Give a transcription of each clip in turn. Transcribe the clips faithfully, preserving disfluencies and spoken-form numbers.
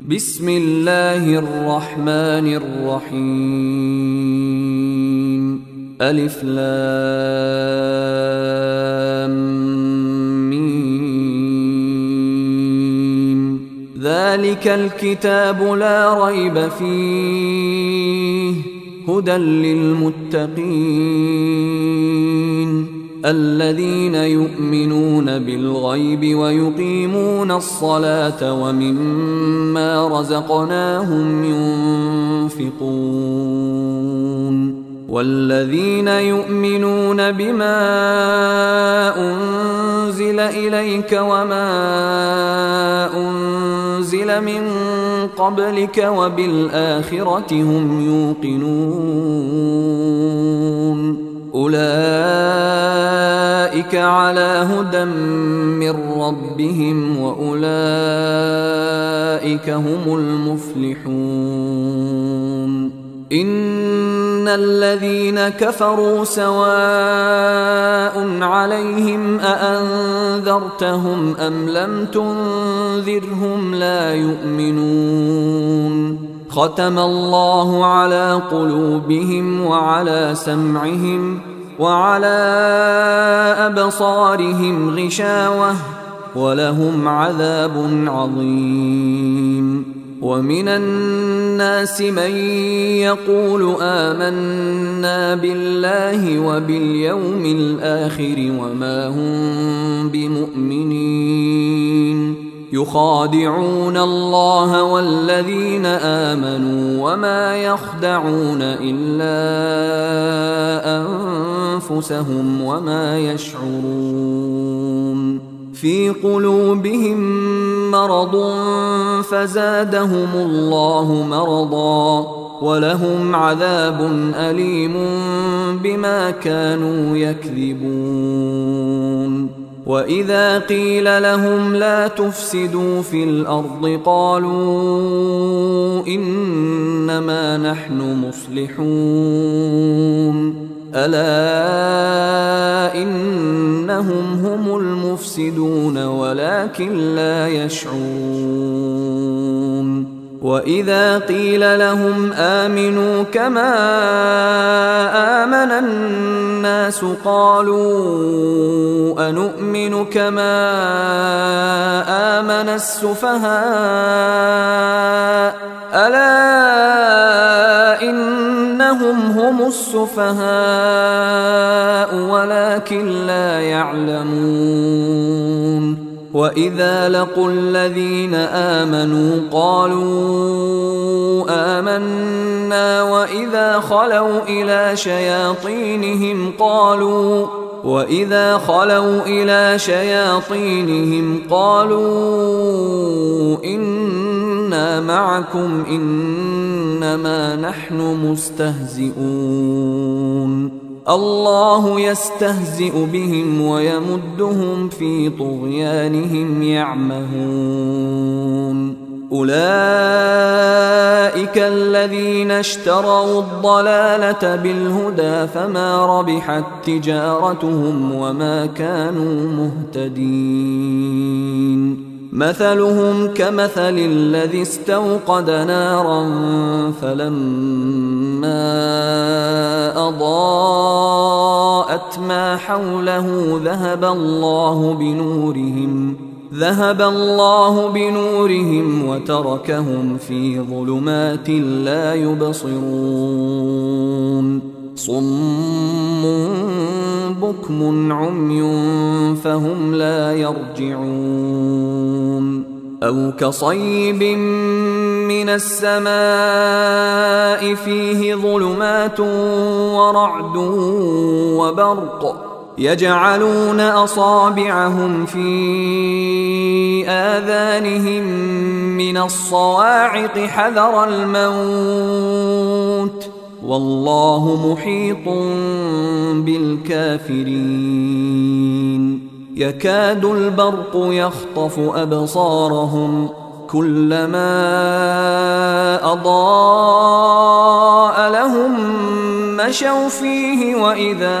بسم الله الرحمن الرحيم. ألف لام ميم. ذلك الكتاب لا ريب فيه هدى للمتقين الذين يؤمنون بالغيب ويقيمون الصلاة ومما رزقناهم ينفقون والذين يؤمنون بما أنزل إليك وما أنزل من قبلك وبالآخرة هم يوقنون أولئك على هدى من ربهم وأولئك هم المفلحون. إن الذين كفروا سواء عليهم أأنذرتهم أم لم تنذرهم لا يؤمنون. ختم الله على قلوبهم وعلى سمعهم وعلى أبصارهم غشاوة ولهم عذاب عظيم. ومن الناس من يقول آمنا بالله وباليوم الآخر وما هم بمؤمنين يخادعون الله والذين آمنوا وما يخدعون إلا أنفسهم وما يشعرون. في قلوبهم مرض فزادهم الله مرضا ولهم عذاب أليم بما كانوا يكذبون. وإذا قيل لهم لا تفسدوا في الأرض قالوا إنما نحن مصلحون ألا إنهم هم المفسدون ولكن لا يشعرون. وإذا قيل لهم آمنوا كما آمن الناس قالوا أنؤمن كما آمن السفهاء ألا إنهم هم السفهاء ولكن لا يعلمون. وإذا لقوا الذين آمنوا قالوا آمنا وإذا خلوا إلى شياطينهم قالوا وإذا خلوا إلى شياطينهم قالوا إنا معكم إنما نحن مستهزئون. الله يستهزئ بهم ويمدهم في طغيانهم يعمهون. أولئك الذين اشتروا الضلالة بالهدى فما ربحت تجارتهم وما كانوا مهتدين. مثلهم كمثل الذي استوقد نارا فلما أضاءت ما حوله ذهب الله بنورهم ذهب الله بنورهم وتركهم في ظلمات لا يبصرون. صم بكم عمي فهم لا يرجعون. أو كصيب من السماء فيه ظلمات ورعد وبرق يجعلون أصابعهم في آذانهم من الصواعق حذر الموت والله محيط بالكافرين. يكاد البرق يخطف أبصارهم كلما أضاء لهم مشوا فيه وإذا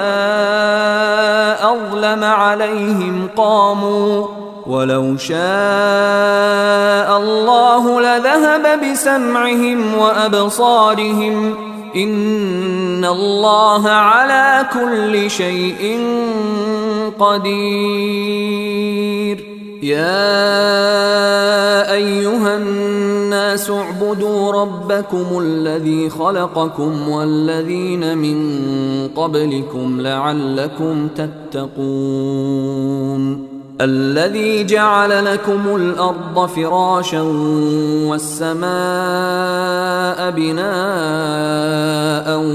أظلم عليهم قاموا ولو شاء الله لذهب الكتاب بسمعهم وأبصارهم إن الله على كل شيء قدير. يا أيها الناس اعبدوا ربكم الذي خلقكم والذين من قبلكم لعلكم تتقون. الذي جعل لكم الأرض فراشا والسماء بناء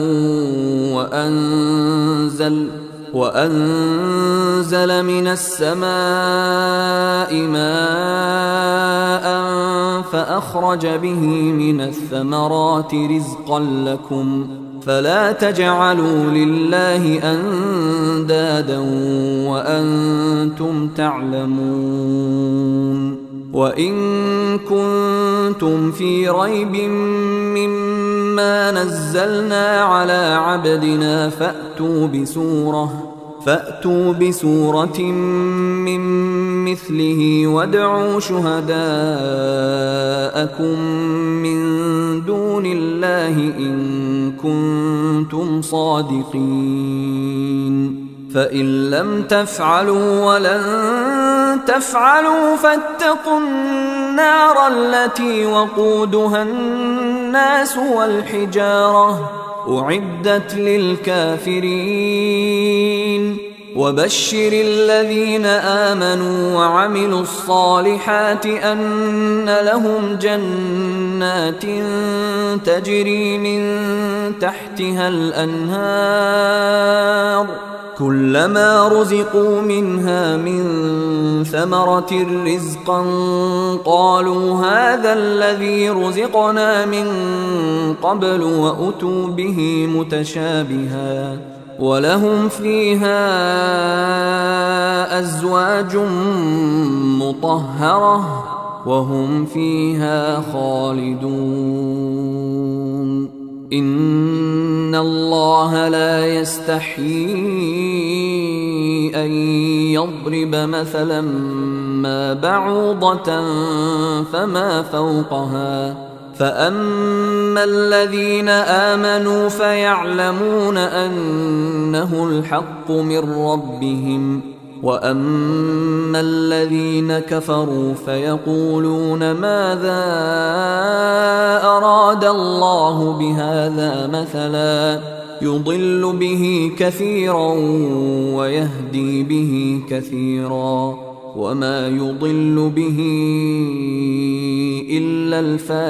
وأنزل وأنزل من السماء ماء فأخرج به من الثمرات رزقا لكم فلا تجعلوا لله أندادا وأنتم تعلمون. وإن كنتم في ريب مما نزلنا على عبدنا فأتوا بسورة فأتوا بسورة من مثله وادعوا شهداءكم من دون الله إن كنتم صادقين. فإن لم تفعلوا ولن تفعلوا فاتقوا النار التي وقودها الناس والحجارة أعدت للكافرين. وبشر الذين آمنوا وعملوا الصالحات أن لهم جنات تجري من تحتها الأنهار كلما رزقوا منها من ثمرة رزقا قالوا هذا الذي رزقنا من قبل وأتوا به متشابها ولهم فيها أزواج مطهرة وهم فيها خالدون. إن الله لا يستحيي أن يضرب مثلا ما بعوضة فما فوقها فأما الذين آمنوا فيعلمون أنه الحق من ربهم وأما الذين كفروا فيقولون ماذا أراد الله بهذا مثلا يضل به كثيرا ويهدي به كثيرا وما يضل به إلا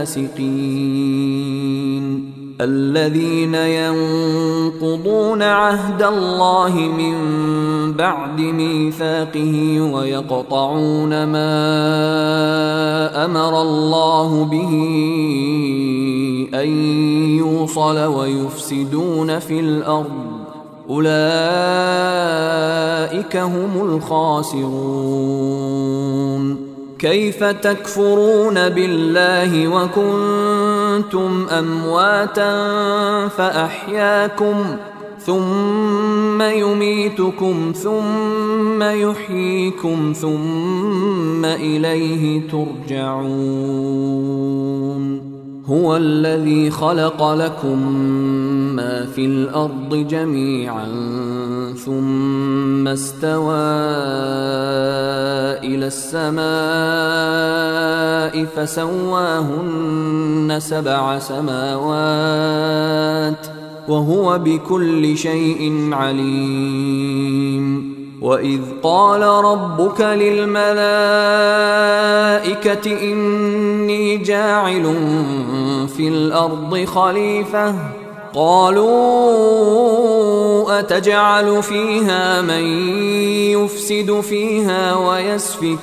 الفاسقين الذين ينقضون عهد الله من بعد ميثاقه ويقطعون ما أمر الله به أن يوصل ويفسدون في الأرض أولئك هم الخاسرون. كيف تكفرون بالله وكنتم أمواتا فأحياكم ثم يميتكم ثم يحييكم ثم إليه ترجعون. هو الذي خلق لكم ما في الأرض جميعا ثم استوى إلى السماء فسواهن سبع سماوات وهو بكل شيء عليم. وإذ قال ربك للملائكة إني جاعل في الأرض خليفة قالوا أتجعل فيها من يفسد فيها ويسفك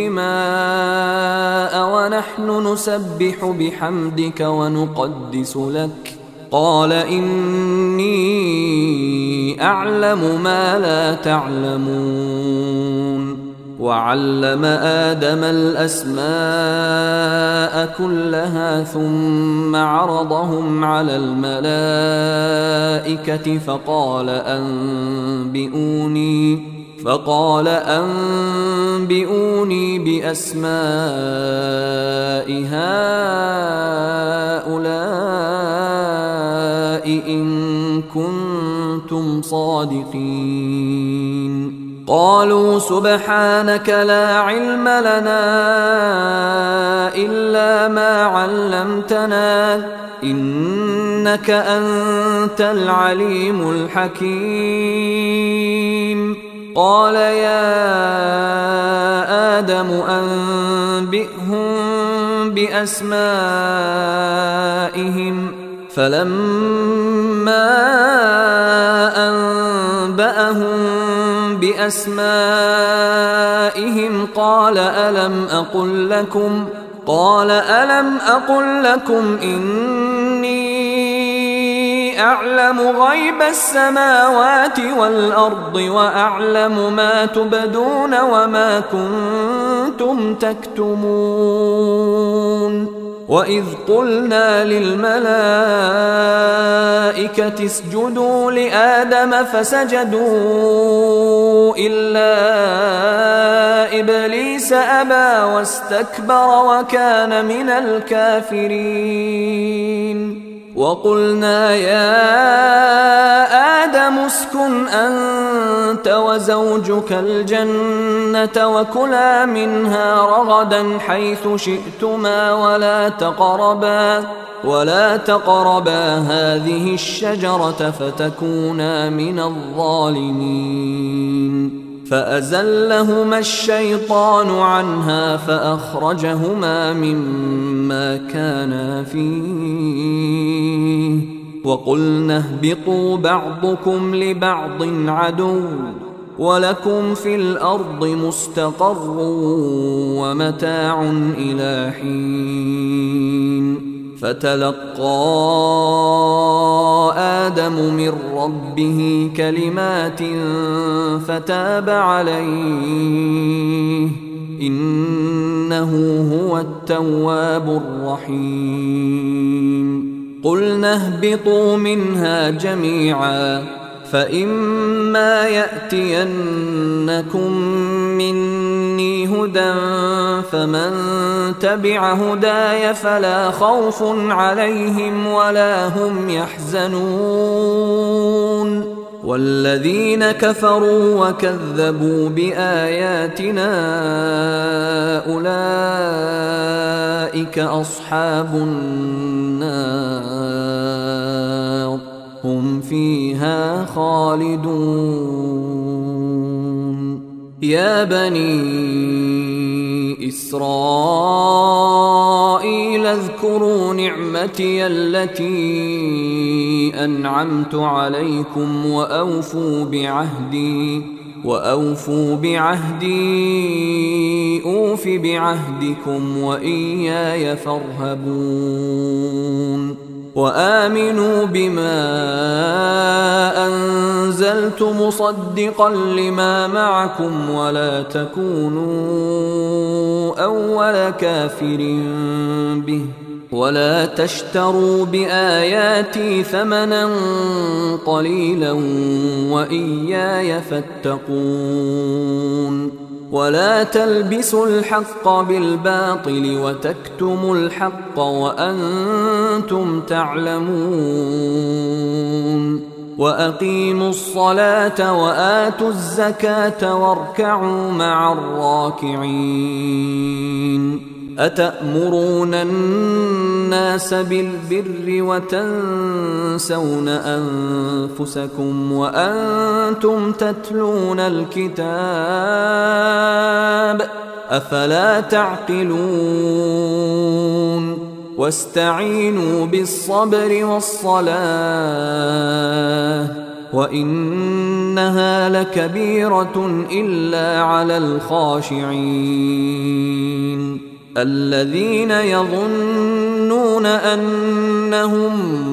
الدماء ونحن نسبح بحمدك ونقدس لك قال إني أعلم ما لا تعلمون. وعلم آدم الأسماء كلها ثم عرضهم على الملائكة فقال أنبئوني فقال أنبئوني بأسماء هؤلاء إن كنتم صادقين. قالوا سبحانك لا علم لنا إلا ما علمتنا إنك أنت العليم الحكيم. قال يا آدم أنبئهم بأسمائهم فلما أنبأهم بأسمائهم قال ألم أقل لكم قال ألم أقل لكم إني أعلم غيب السماوات والأرض وأعلم ما تبدون وما كنتم تكتمون. وإذ قلنا للملائكة اسجدوا لآدم فسجدوا إلا إبليس أبى واستكبر وكان من الكافرين. وقلنا يا آدم اسكن أنت وزوجك الجنة وكلا منها رغدا حيث شئتما ولا تقربا ولا تقربا هذه الشجرة فتكونا من الظالمين. فأزلهما الشيطان عنها فأخرجهما مما كانا فيه وقلنا اهبطوا بعضكم لبعض عدو ولكم في الأرض مستقر ومتاع إلى حين. فتلقى آدم من ربه كلمات فتاب عليه إنه هو التواب الرحيم. قلنا اهبطوا منها جميعا فإما يأتينكم مني هدى فمن تبع هداي فلا خوف عليهم ولا هم يحزنون. والذين كفروا وكذبوا بآياتنا أولئك أصحاب النار هم فيها خالدون. يا بني إسرائيل اذكروا نعمتي التي أنعمت عليكم وأوفوا بعهدي وأوفوا بعهدي أوف بعهدكم وإياي فارهبون. وآمنوا بما أنزلت مصدقا لما معكم ولا تكونوا أول كافر به ولا تشتروا بآياتي ثمنا قليلا وإياي فاتقون. ولا تلبسوا الحق بالباطل وتكتموا الحق وأنتم تعلمون. وأقيموا الصلاة وآتوا الزكاة واركعوا مع الراكعين. أتأمرون الناس بالبر وتنسون أنفسكم وأنتم تتلون الكتاب أفلا تعقلون. واستعينوا بالصبر والصلاة وإنها لكبيرة إلا على الخاشعين الذين يظنون أنهم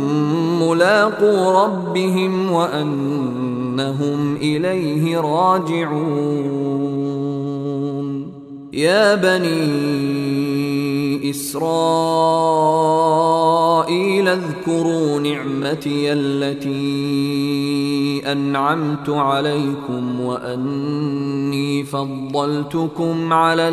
ملاقو ربهم وأنهم إليه راجعون. يا بني إسرائيل اذكروا نعمتي التي أنعمت عليكم وأني فضلتكم على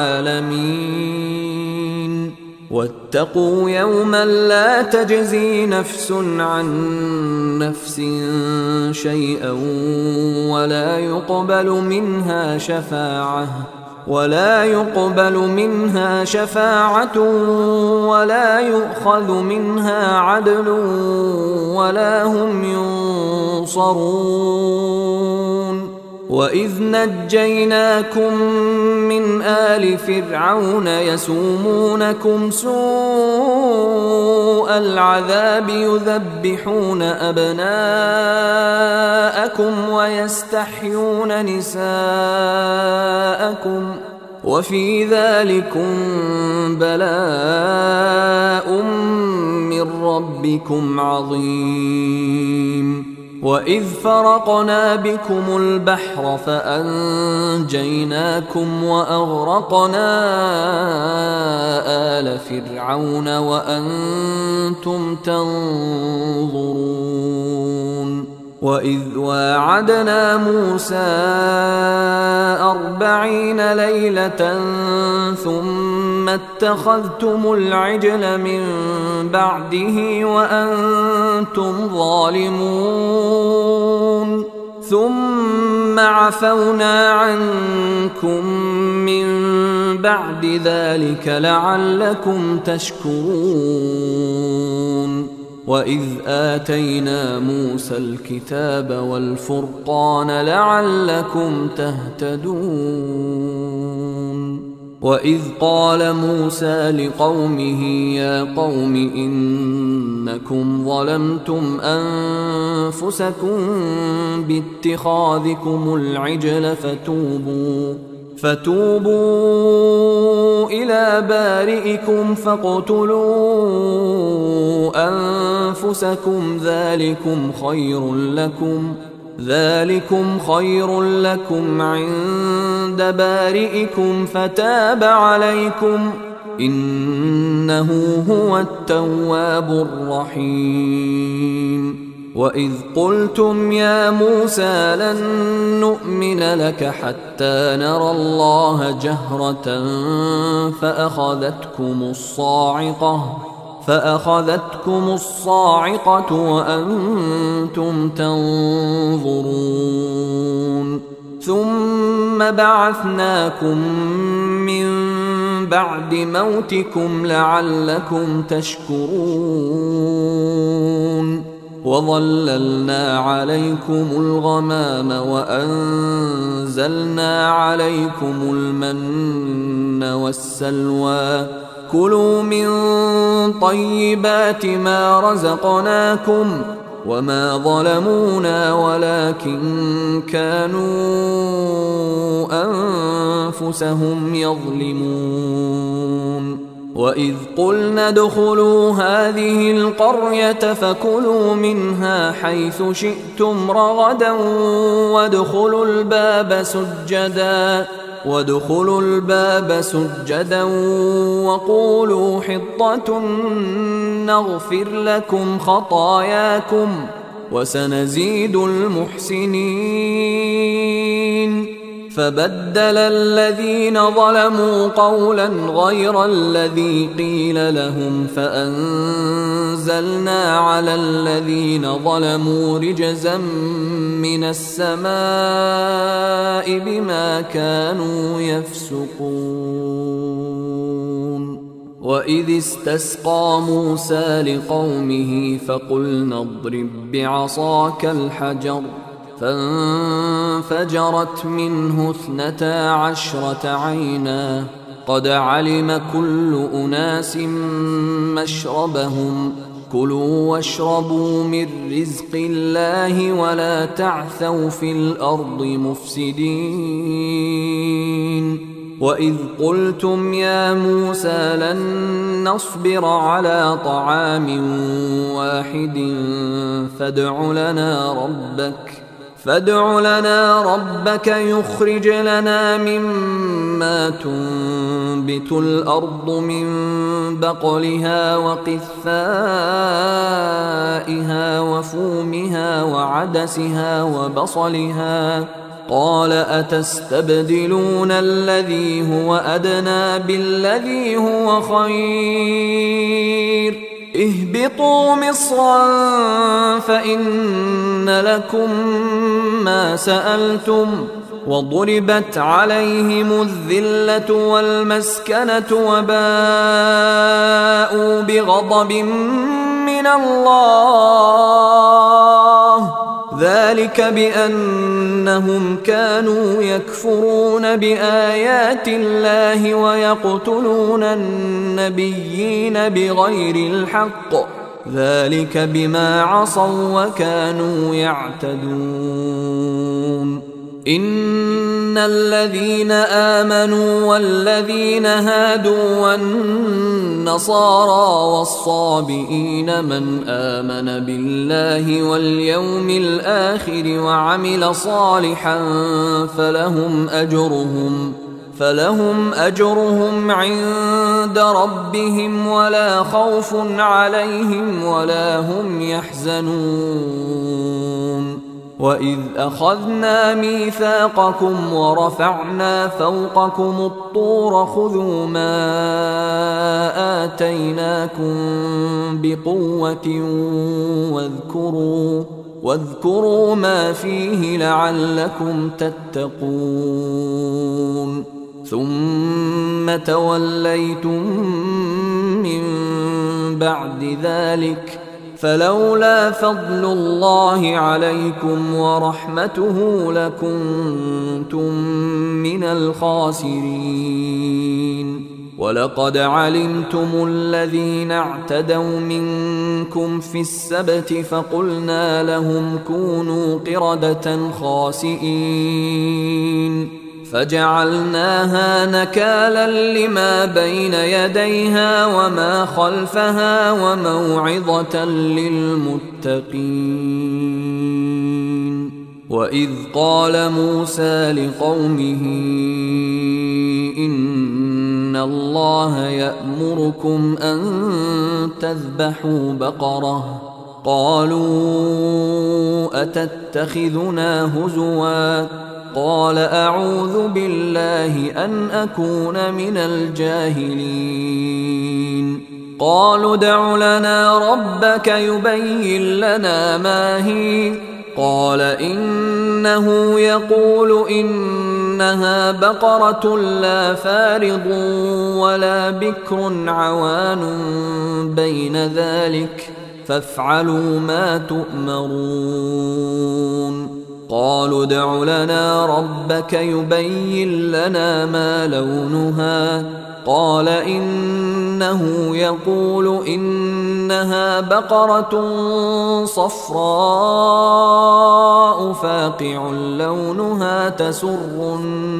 العالمين واتقوا يوما لا تجزي نفس عن نفس شيئا ولا يقبل منها شفاعة ولا يقبل منها شفاعة ولا يؤخذ منها عدل ولا هم ينصرون. وإذ نجيناكم من آل فرعون يسومونكم سوء العذاب يذبحون أبناءكم ويستحيون نساءكم وفي ذلكم بلاء من ربكم عظيم. وإذ فرقنا بكم البحر فأنجيناكم وأغرقنا آل فرعون وأنتم تنظرون. وإذ واعدنا موسى أربعين ليلة ثم اتخذتم العجل من بعده وأنتم ظالمون ثم عفونا عنكم من بعد ذلك لعلكم تشكرون. وإذ آتينا موسى الكتاب والفرقان لعلكم تهتدون. وإذ قال موسى لقومه يا قوم إنكم ظلمتم أنفسكم باتخاذكم العجل فتوبوا فتوبوا إلى بارئكم فاقتلوا أنفسكم ذلكم خير لكم ذلكم خير لكم عند بارئكم فتاب عليكم إنه هو التواب الرحيم. وإذ قلتم يا موسى لن نؤمن لك حتى نرى الله جهرة فأخذتكم الصاعقة فأخذتكم الصاعقة وأنتم تنظرون ثم بعثناكم من بعد موتكم لعلكم تشكرون. وظللنا عليكم الغمام وأنزلنا عليكم المن والسلوى كلوا من طيبات ما رزقناكم وما ظلمونا ولكن كانوا أنفسهم يظلمون. وإذ قلنا ادخلوا هذه القرية فكلوا منها حيث شئتم رغدا وادخلوا الباب سجدا وادخلوا الباب سجدا وقولوا حطة نغفر لكم خطاياكم وسنزيد المحسنين. فبدل الذين ظلموا قولا غير الذي قيل لهم فأنزلنا على الذين ظلموا رجزا من السماء بما كانوا يفسقون. وإذ استسقى موسى لقومه فقلنا اضرب بعصاك الحجر فانفجرت منه اثنتا عشرة عينا قد علم كل أناس مشربهم كلوا واشربوا من رزق الله ولا تعثوا في الأرض مفسدين. وإذ قلتم يا موسى لن نصبر على طعام واحد فادع لنا ربك فادع لنا ربك يخرج لنا مما تنبت الأرض من بقلها وقثائها وفومها وعدسها وبصلها قال أتستبدلون الذي هو أدنى بالذي هو خير اهبطوا مصرا فإن لكم ما سألتم وضربت عليهم الذلة والمسكنة وباءوا بغضب من الله ذلك بأنهم كانوا يكفرون بآيات الله ويقتلون النبيين بغير الحق ذلك بما عصوا وكانوا يعتدون إن الذين آمنوا والذين هادوا والنصارى والصابئين من آمن بالله واليوم الآخر وعمل صالحا فلهم أجرهم فلهم أجرهم عند ربهم ولا خوف عليهم ولا هم يحزنون وإذ أخذنا ميثاقكم ورفعنا فوقكم الطور خذوا ما آتيناكم بقوة واذكروا واذكروا ما فيه لعلكم تتقون ثم توليتم من بعد ذلك فلولا فضل الله عليكم ورحمته لكنتم من الخاسرين ولقد علمتم الذين اعتدوا منكم في السبت فقلنا لهم كونوا قردة خاسئين فجعلناها نكالا لما بين يديها وما خلفها وموعظة للمتقين وإذ قال موسى لقومه إن الله يأمركم أن تذبحوا بقرة قالوا أتتخذنا هزوا قال أعوذ بالله أن أكون من الجاهلين قالوا ادع لنا ربك يبين لنا ما هي قال إنه يقول إنها بقرة لا فارض ولا بكر عوان بين ذلك فافعلوا ما تؤمرون قالوا ادع لنا ربك يبين لنا ما لونها قال إنه يقول إنها بقرة صفراء فاقع لونها تسر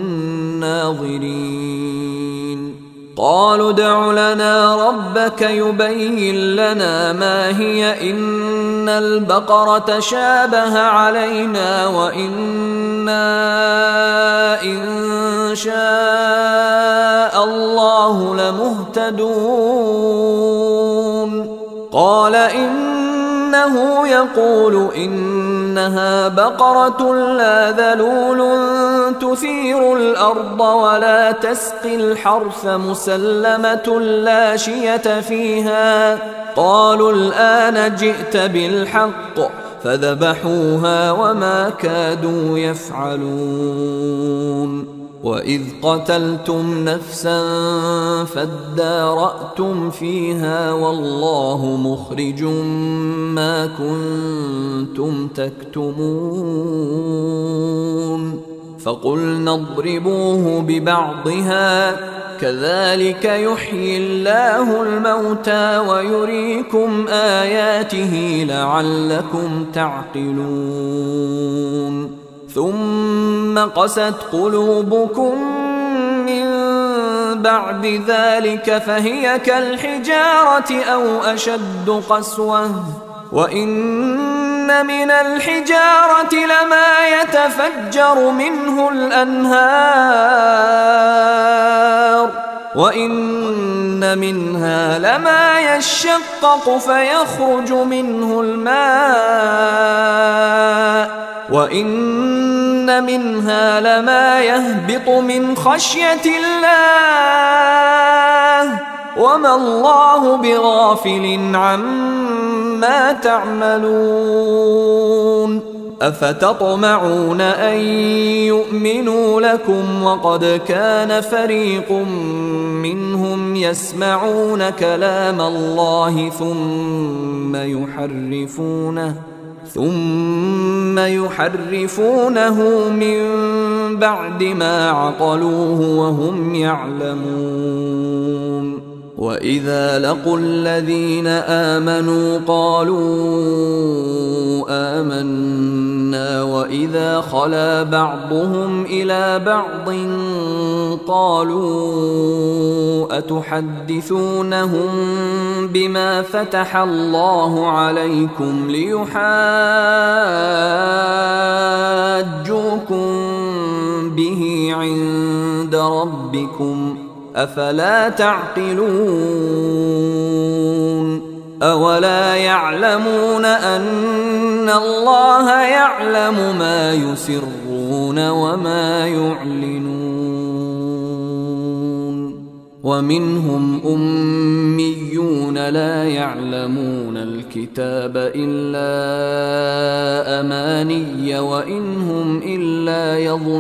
الناظرين قالوا ادع لنا ربك يبين لنا ما هي إن البقرة شابه علينا وإنا إن شاء الله لمهتدون قال إنه يقول إنها بقرة لا ذلول تثير الأرض ولا تسقي الحرث مسلمة لا شية فيها قالوا الآن جئت بالحق فذبحوها وما كادوا يفعلون وإذ قتلتم نفسا فادارأتم فيها والله مخرج ما كنتم تكتمون فقلنا اضربوه ببعضها كذلك يحيي الله الموتى ويريكم آياته لعلكم تعقلون ثم قست قلوبكم من بعد ذلك فهي كالحجارة أو أشد قسوة وإن من الحجارة لما يتفجر منه الأنهار وإن منها لما يشقق فيخرج منه الماء وإن منها لما يهبط من خشية الله وما الله بغافل عما تعملون أفتطمعون أن يؤمنوا لكم وقد كان فريق منهم يسمعون كلام الله ثم يحرفونه ثم يحرفونه من بعد ما عقلوه وهم يعلمون وإذا لقوا الذين آمنوا قالوا آمنا وإذا خلا بعضهم إلى بعض قالوا أتحدثونهم بما فتح الله عليكم ليحاجوكم به عند ربكم أفلا تعقلون أولا يعلمون أن الله يعلم ما يسرون وما يعلنون ومنهم أميون لا يعلمون الكتاب إلا أماني وإن هم إلا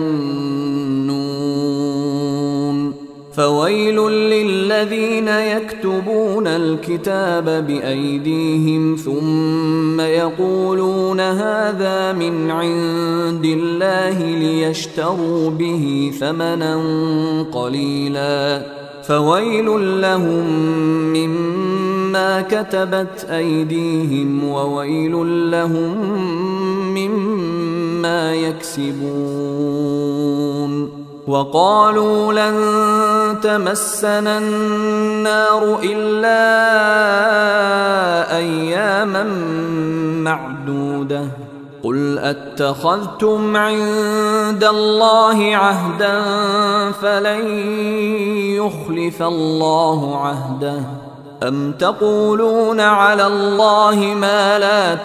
يظنون فويل للذين يكتبون الكتاب بأيديهم ثم يقولون هذا من عند الله ليشتروا به ثمنا قليلا فويل لهم مما كتبت أيديهم وويل لهم مما يكسبون وقالوا لن تمسنا النار إلا أياما معدودة قل أتخذتم عند الله عهدا فلن يخلف الله عهده أم تقولون على الله ما لا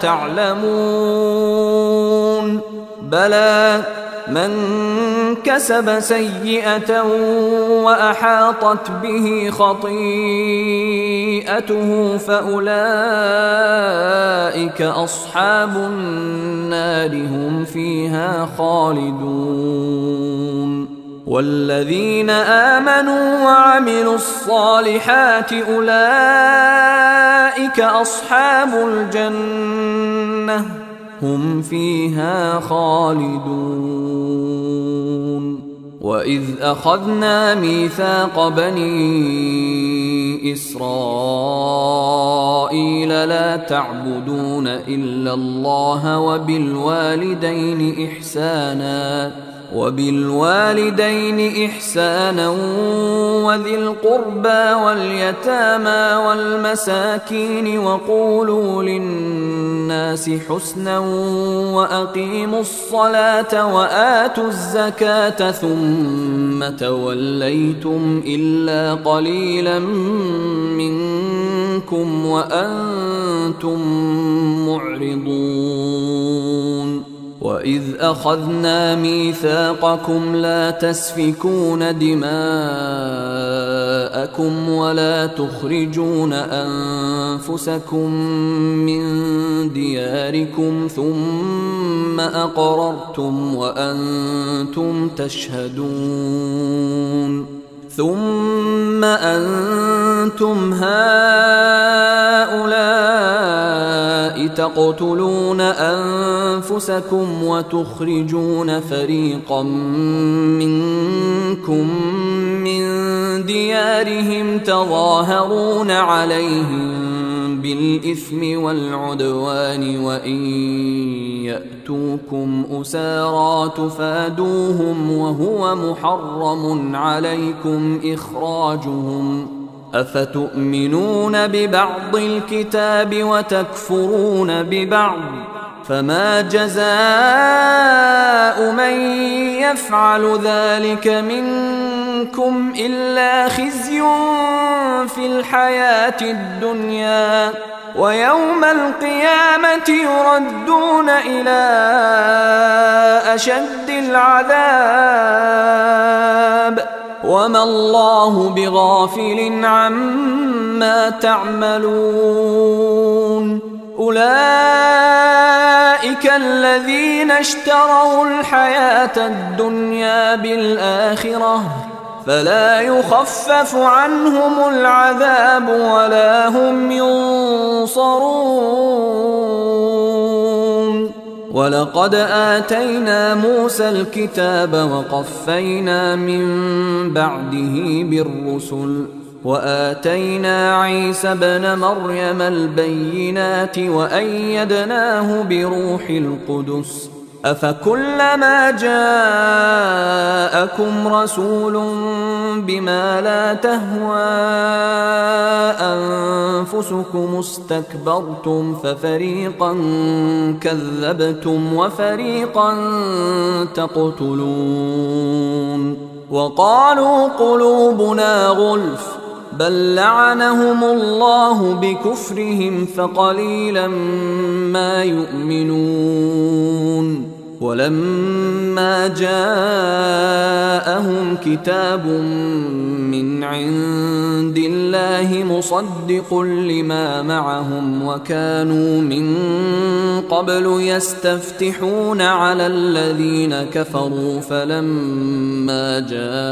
تعلمون بلى من كسب سيئة وأحاطت به خطيئته فأولئك أصحاب النار هم فيها خالدون والذين آمنوا وعملوا الصالحات أولئك أصحاب الجنة هم فيها خالدون وإذ أخذنا ميثاق بني إسرائيل لا تعبدون إلا الله وبالوالدين إحسانا وبالوالدين إحسانا وذي القربى واليتامى والمساكين وقولوا للناس حسنا وأقيموا الصلاة وآتوا الزكاة ثم توليتم إلا قليلا منكم وأنتم معرضون وإذ أخذنا ميثاقكم لا تسفكون دماءكم ولا تخرجون أنفسكم من دياركم ثم أقررتم وأنتم تشهدون ثم أنتم هؤلاء تقتلون أنفسكم وتخرجون فريقا منكم من ديارهم تظاهرون عليهم بالإثم والعدوان وإن يأتوكم أسارى تفادوهم وهو محرم عليكم إخراجهم أفتؤمنون ببعض الكتاب وتكفرون ببعض فما جزاء من يفعل ذلك منكم إلا خزي في الحياة الدنيا ويوم القيامة يردون إلى أشد العذاب وما الله بغافل عما تعملون أولئك الذين اشتروا الحياة الدنيا بالآخرة فلا يخفف عنهم العذاب ولا هم ينصرون ولقد آتينا موسى الكتاب وقفينا من بعده بالرسل وآتينا عيسى ابن مريم البينات وأيدناه بروح القدس أفكلما جاءكم رسول بما لا تهوى أنفسكم استكبرتم ففريقا كذبتم وفريقا تقتلون وقالوا قلوبنا غلف بل لعنهم الله بكفرهم فقليلا ما يؤمنون ولما جاءهم كتاب من عند الله مصدق لما معهم وكانوا من قبل يستفتحون على الذين كفروا فلما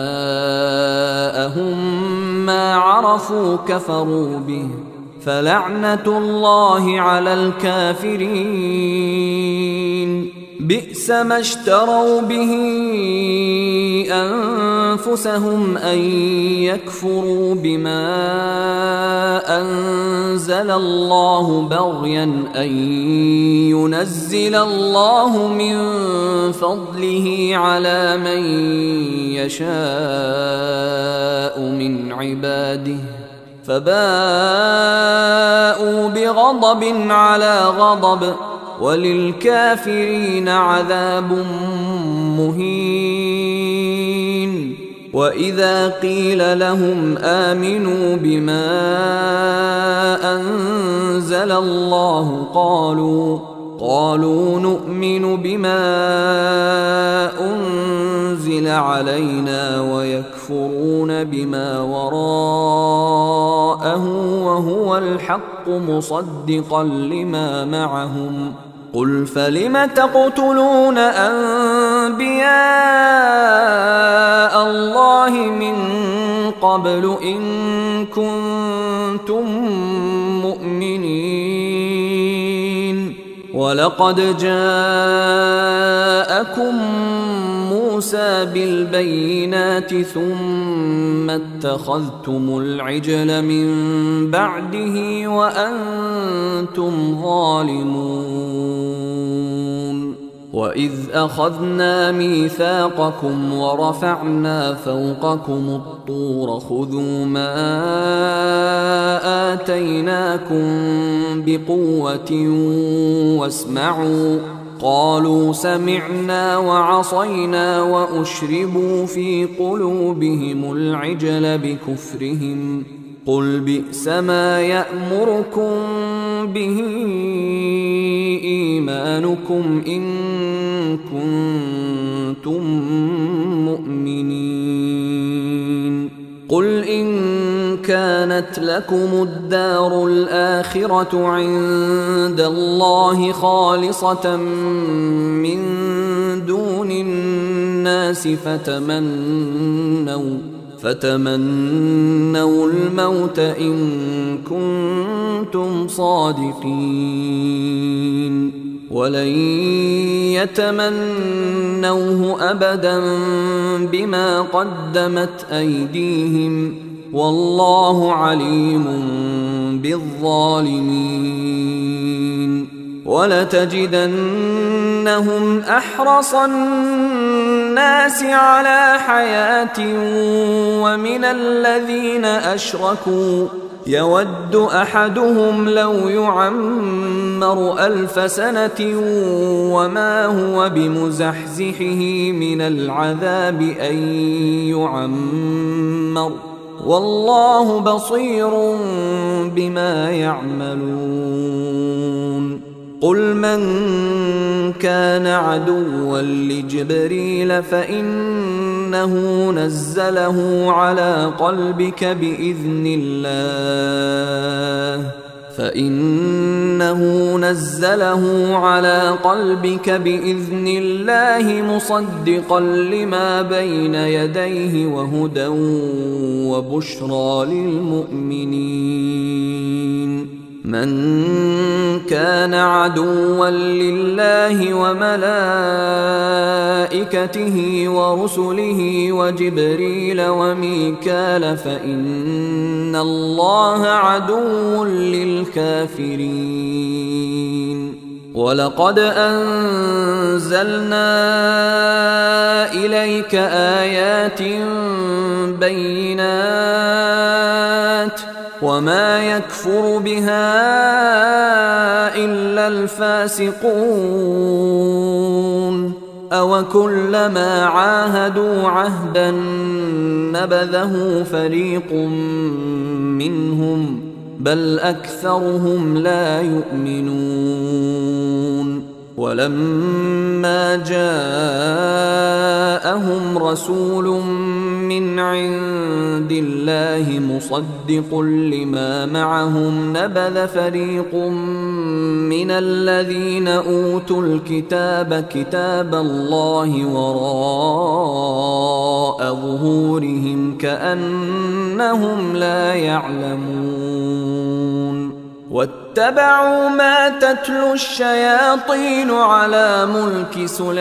جاءهم ما عرفوا كفروا به فلعنة الله على الكافرين بئس ما اشتروا به أنفسهم أن يكفروا بما أنزل الله بغيا أن ينزل الله من فضله على من يشاء من عباده فباءوا بغضب على غضب وللكافرين عذاب مهين وإذا قيل لهم آمنوا بما أنزل الله قالوا قالوا نؤمن بما أنزل علينا ويكفرون بما وراءه وهو الحق مصدقا لما معهم قل فلم تقتلون أنبياء الله من قبل إن كنتم مؤمنين ولقد جاءكم موسى بالبينات ثم اتخذتم العجل من بعده وأنتم ظالمون وإذ أخذنا ميثاقكم ورفعنا فوقكم الطور خذوا ما آتيناكم بقوة واسمعوا قالوا سمعنا وعصينا وأشربوا في قلوبهم العجل بكفرهم قل بئس ما يأمركم به إيمانكم إن كنتم مؤمنين قل إن كانت لكم الدار الآخرة عند الله خالصة من دون الناس فتمنوا فتمنوا الموت إن كنتم صادقين ولن يتمنوه أبدا بما قدمت أيديهم والله عليم بالظالمين ولتجدنهم أحرص الناس على حياة ومن الذين أشركوا يود أحدهم لو يعمر ألف سنة وما هو بمزحزحه من العذاب أن يعمر والله بصير بما يعملون قل من كان عدوا لجبريل فإنه نزله على قلبك بإذن الله فإنه نزله على قلبك بإذن الله مصدقا لما بين يديه وهدى وبشرى للمؤمنين من كان عدوا لله وملائكته ورسله وجبريل وميكال فإن الله عدو للكافرين ولقد أنزلنا إليك آيات بينات وما يكفر بها إلا الفاسقون أوكلما عاهدوا عهدا نبذه فريق منهم بل أكثرهم لا يؤمنون ولما جاءهم رسول من عند الله مصدق لما معهم نبذ فريق من الذين أوتوا الكتاب كتاب الله وراء ظهورهم كأنهم لا يعلمون واتبعوا ما تتلو الشياطين على ملك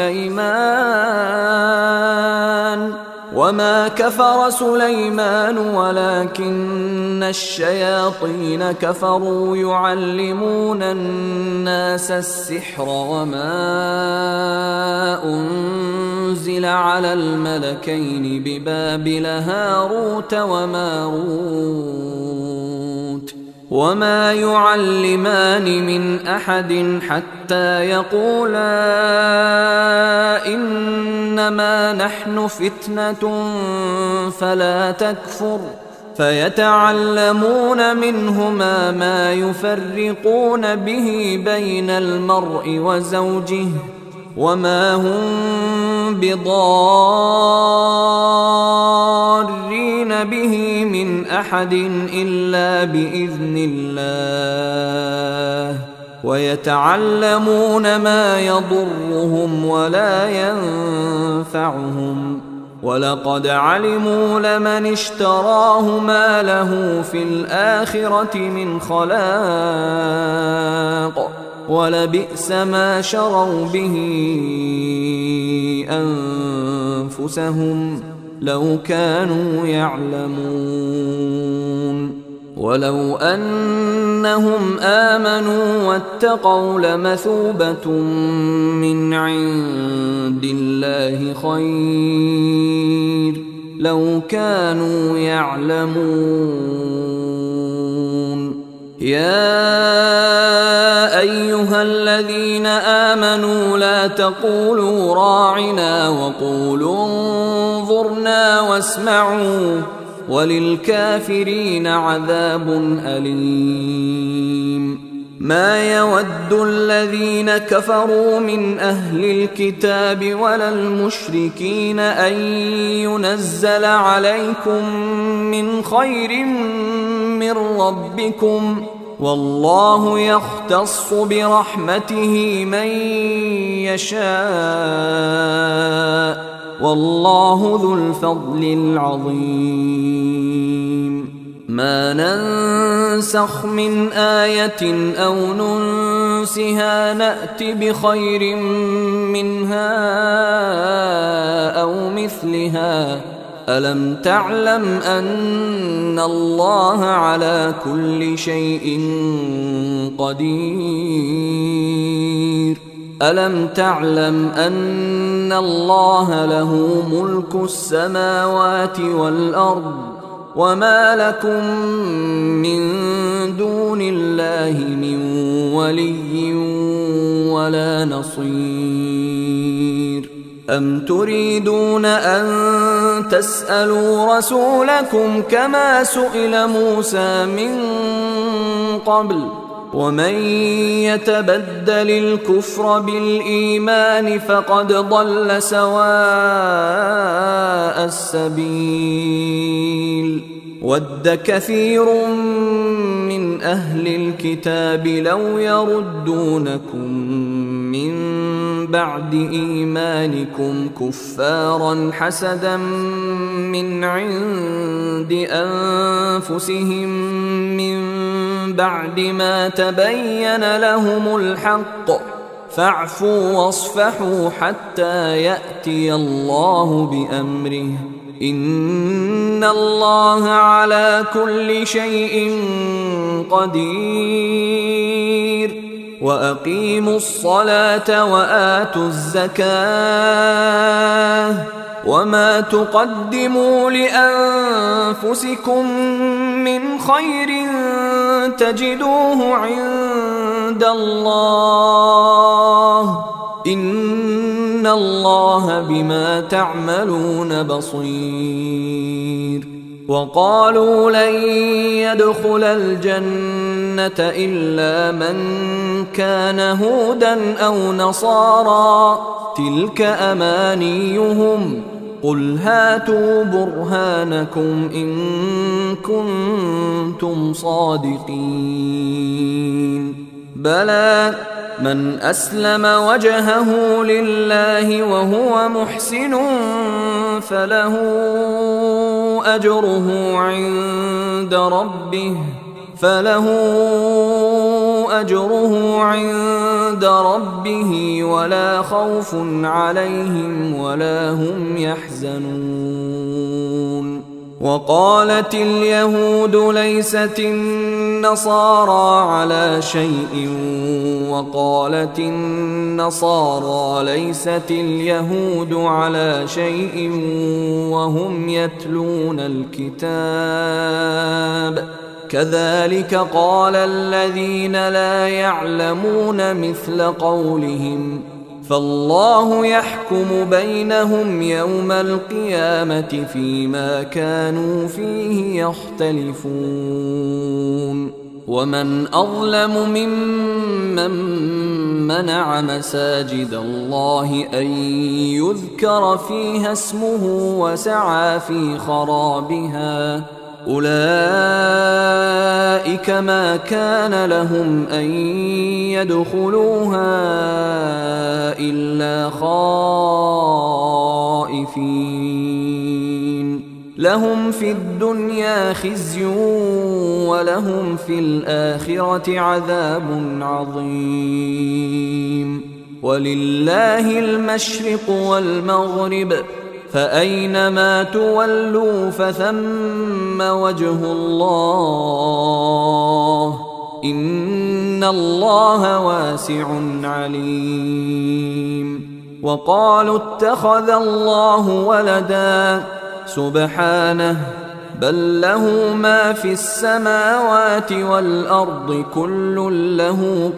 سليمان وما كفر سليمان ولكن الشياطين كفروا يعلمون الناس السحر وما أنزل على الملكين ببابل هاروت وماروت وما يعلمان من أحد حتى يقولا إنما نحن فتنة فلا تكفر فيتعلمون منهما ما يفرقون به بين المرء وزوجه وما هم بضارين به من أحد إلا بإذن الله ويتعلمون ما يضرهم ولا ينفعهم ولقد علموا لمن اشتراه ما له في الآخرة من خلاق ولبئس ما شروا به أنفسهم لو كانوا يعلمون ولو أنهم آمنوا واتقوا لمثوبة من عند الله خير لو كانوا يعلمون يا أيها الذين آمنوا لا تقولوا راعنا وقولوا انظرنا واسمعوا وللكافرين عذاب أليم ما يود الذين كفروا من أهل الكتاب ولا المشركين أن ينزل عليكم من خير من ربكم والله يختص برحمته من يشاء والله ذو الفضل العظيم ما ننسخ من آية أو ننسها نأت بخير منها أو مثلها ألم تعلم أن الله على كل شيء قدير ألم تعلم أن الله له ملك السماوات والأرض وما لكم من دون الله من ولي ولا نصير أم تريدون أن تسألوا رسولكم كما سئل موسى من قبل ومن يتبدل الكفر بالإيمان فقد ضل سواء السبيل ود كثير من أهل الكتاب لو يردونكم من بعد إيمانكم كفارا حسدا من عند أنفسهم من بعد ما تبين لهم الحق فاعفوا واصفحوا حتى يأتي الله بأمره إن الله على كل شيء قدير وأقيموا الصلاة وآتوا الزكاة وما تقدموا لأنفسكم من خير تجدوه عند الله إن الله بما تعملون بصير وقالوا لن يدخل الجنة إلا من كان هودا أو نصارى تلك أمانيهم قل هاتوا برهانكم إن كنتم صادقين بلى من أسلم وجهه لله وهو محسن فله أجره عند ربه فله أجره عند ربه ولا خوف عليهم ولا هم يحزنون وقالت اليهود ليست النصارى على شيء وقالت النصارى ليست اليهود على شيء وهم يتلون الكتاب كذلك قال الذين لا يعلمون مثل قولهم فالله يحكم بينهم يوم القيامة فيما كانوا فيه يختلفون ومن أظلم ممن منع مساجد الله أن يذكر فيها اسمه وسعى في خرابها أولئك ما كان لهم أن يدخلوها إلا خائفين لهم في الدنيا خزي ولهم في الآخرة عذاب عظيم ولله المشرق والمغرب فأينما تولوا فثم وجه الله إن الله واسع عليم وقالوا اتخذ الله ولدا سبحانه بل له ما في السماوات والأرض كل له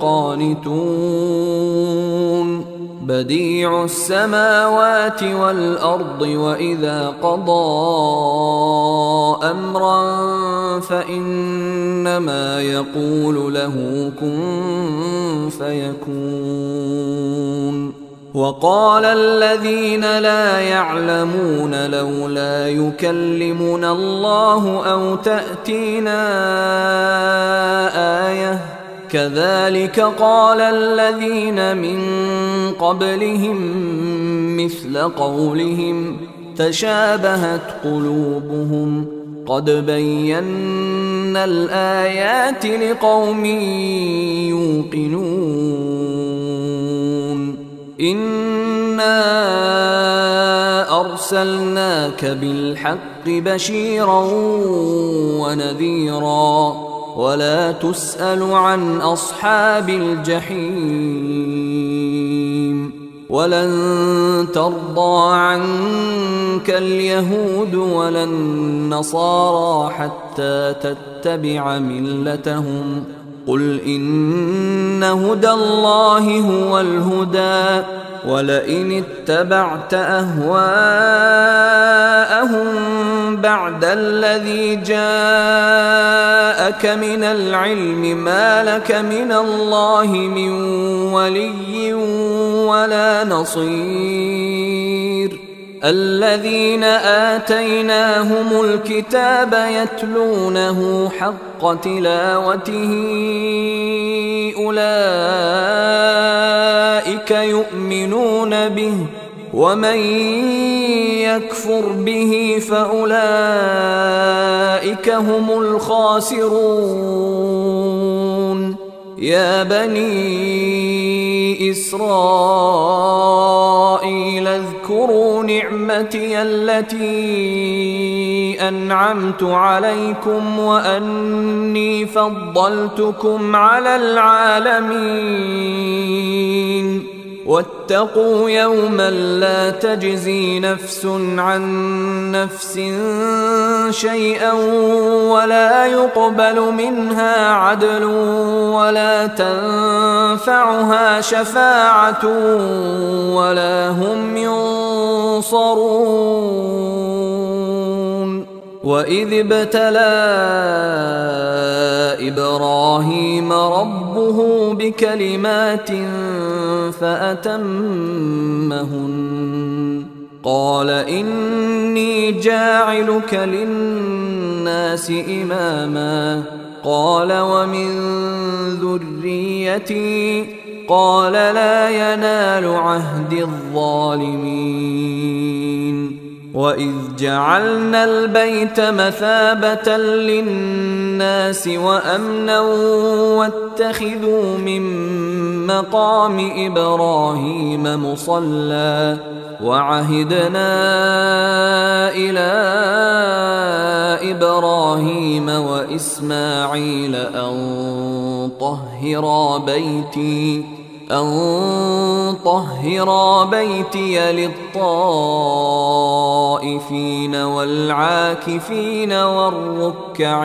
قانتون بديع السماوات والأرض وإذا قضى أمرا فإنما يقول له كن فيكون وقال الذين لا يعلمون لولا يكلمنا الله أو تأتينا آية كذلك قال الذين من قبلهم مثل قولهم تشابهت قلوبهم قد بينا الآيات لقوم يوقنون إنا أرسلناك بالحق بشيرا ونذيرا ولا تسأل عن أصحاب الجحيم ولن ترضى عنك اليهود ولا النصارى حتى تتبع ملتهم قل إن هدى الله هو الهدى ولئن اتبعت أهواءهم بعد الذي جاءك من العلم ما لك من الله من ولي ولا نصير الذين آتيناهم الكتاب يتلونه حق تلاوته أولئك يؤمنون به ومن يكفر به فأولئك هم الخاسرون يا بني إسرائيل اذكروا نعمتي التي أنعمت عليكم وأني فضلتكم على العالمين واتقوا يوما لا تجزي نفس عن نفس شيئا ولا يقبل منها عدل ولا تنفعها شفاعة ولا هم ينصرون وإذ ابتلى إبراهيم ربه بكلمات فأتمهن قال إني جاعلك للناس إماما قال ومن ذريتي قال لا ينال عهد الظالمين وإذ جعلنا البيت مثابة للناس وأمنا واتخذوا من مقام إبراهيم مصلى وعهدنا إلى إبراهيم وإسماعيل أن طهرا بيتي أن طهرا بيتي للطائفين والعاكفين والركع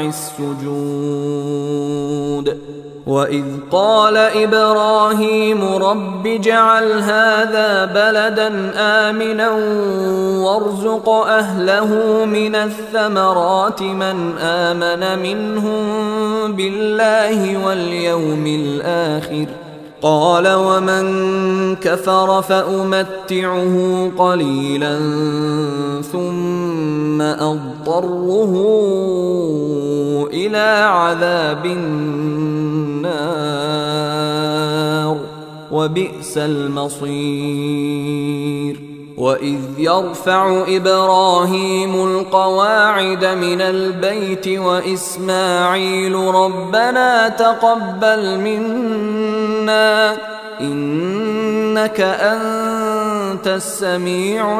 السجود وإذ قال إبراهيم رب اجعل هذا بلدا آمنا وارزق أهله من الثمرات من آمن منهم بالله واليوم الآخر قال ومن كفر فأمتعه قليلا ثم أضطره إلى عذاب النار وبئس المصير وإذ يرفع إبراهيم القواعد من البيت وإسماعيل ربنا تقبل منا إنك أنت السميع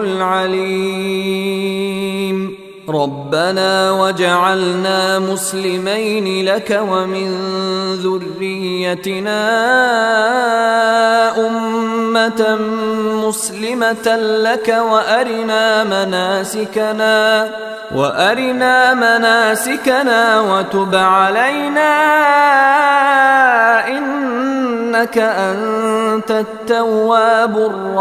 العليم ربنا وجعلنا مسلمين لك ومن ذريتنا أمة مسلمة لك وأرنا مناسكنا وأرنا مناسكنا وتب علينا إنك أنت التواب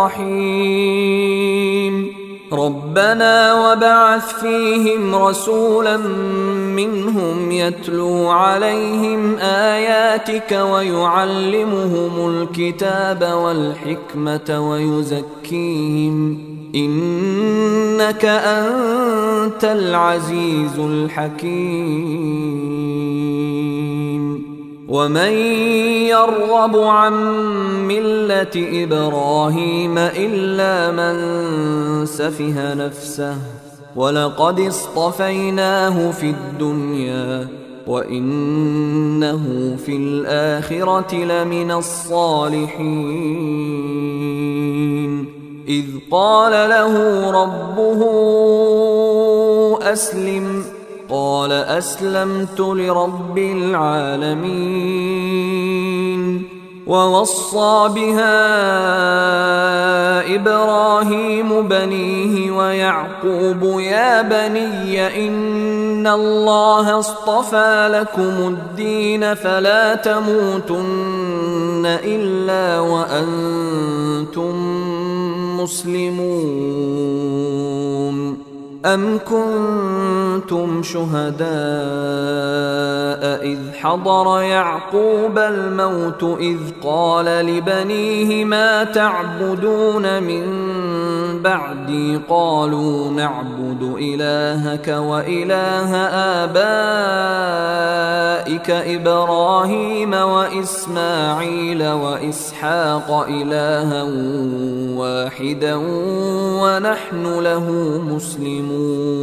الرحيم ربنا وبعث فيهم رسولا منهم يتلو عليهم آياتك ويعلمهم الكتاب والحكمة ويزكيهم إنك أنت العزيز الحكيم ومن يرغب عن ملة إبراهيم إلا من سفه نفسه ولقد اصطفيناه في الدنيا وإنه في الآخرة لمن الصالحين إذ قال له ربه أسلم قال أسلمت لرب العالمين ووصى بها إبراهيم بنيه ويعقوب يا بني إن الله اصطفى لكم الدين فلا تموتن إلا وأنتم مسلمون أم كنتم شهداء إذ حضر يعقوب الموت إذ قال لبنيه ما تعبدون من بعدي قالوا نعبد إلهك وإله آبائك إبراهيم وإسماعيل وإسحاق إلها واحدا ونحن له مسلمون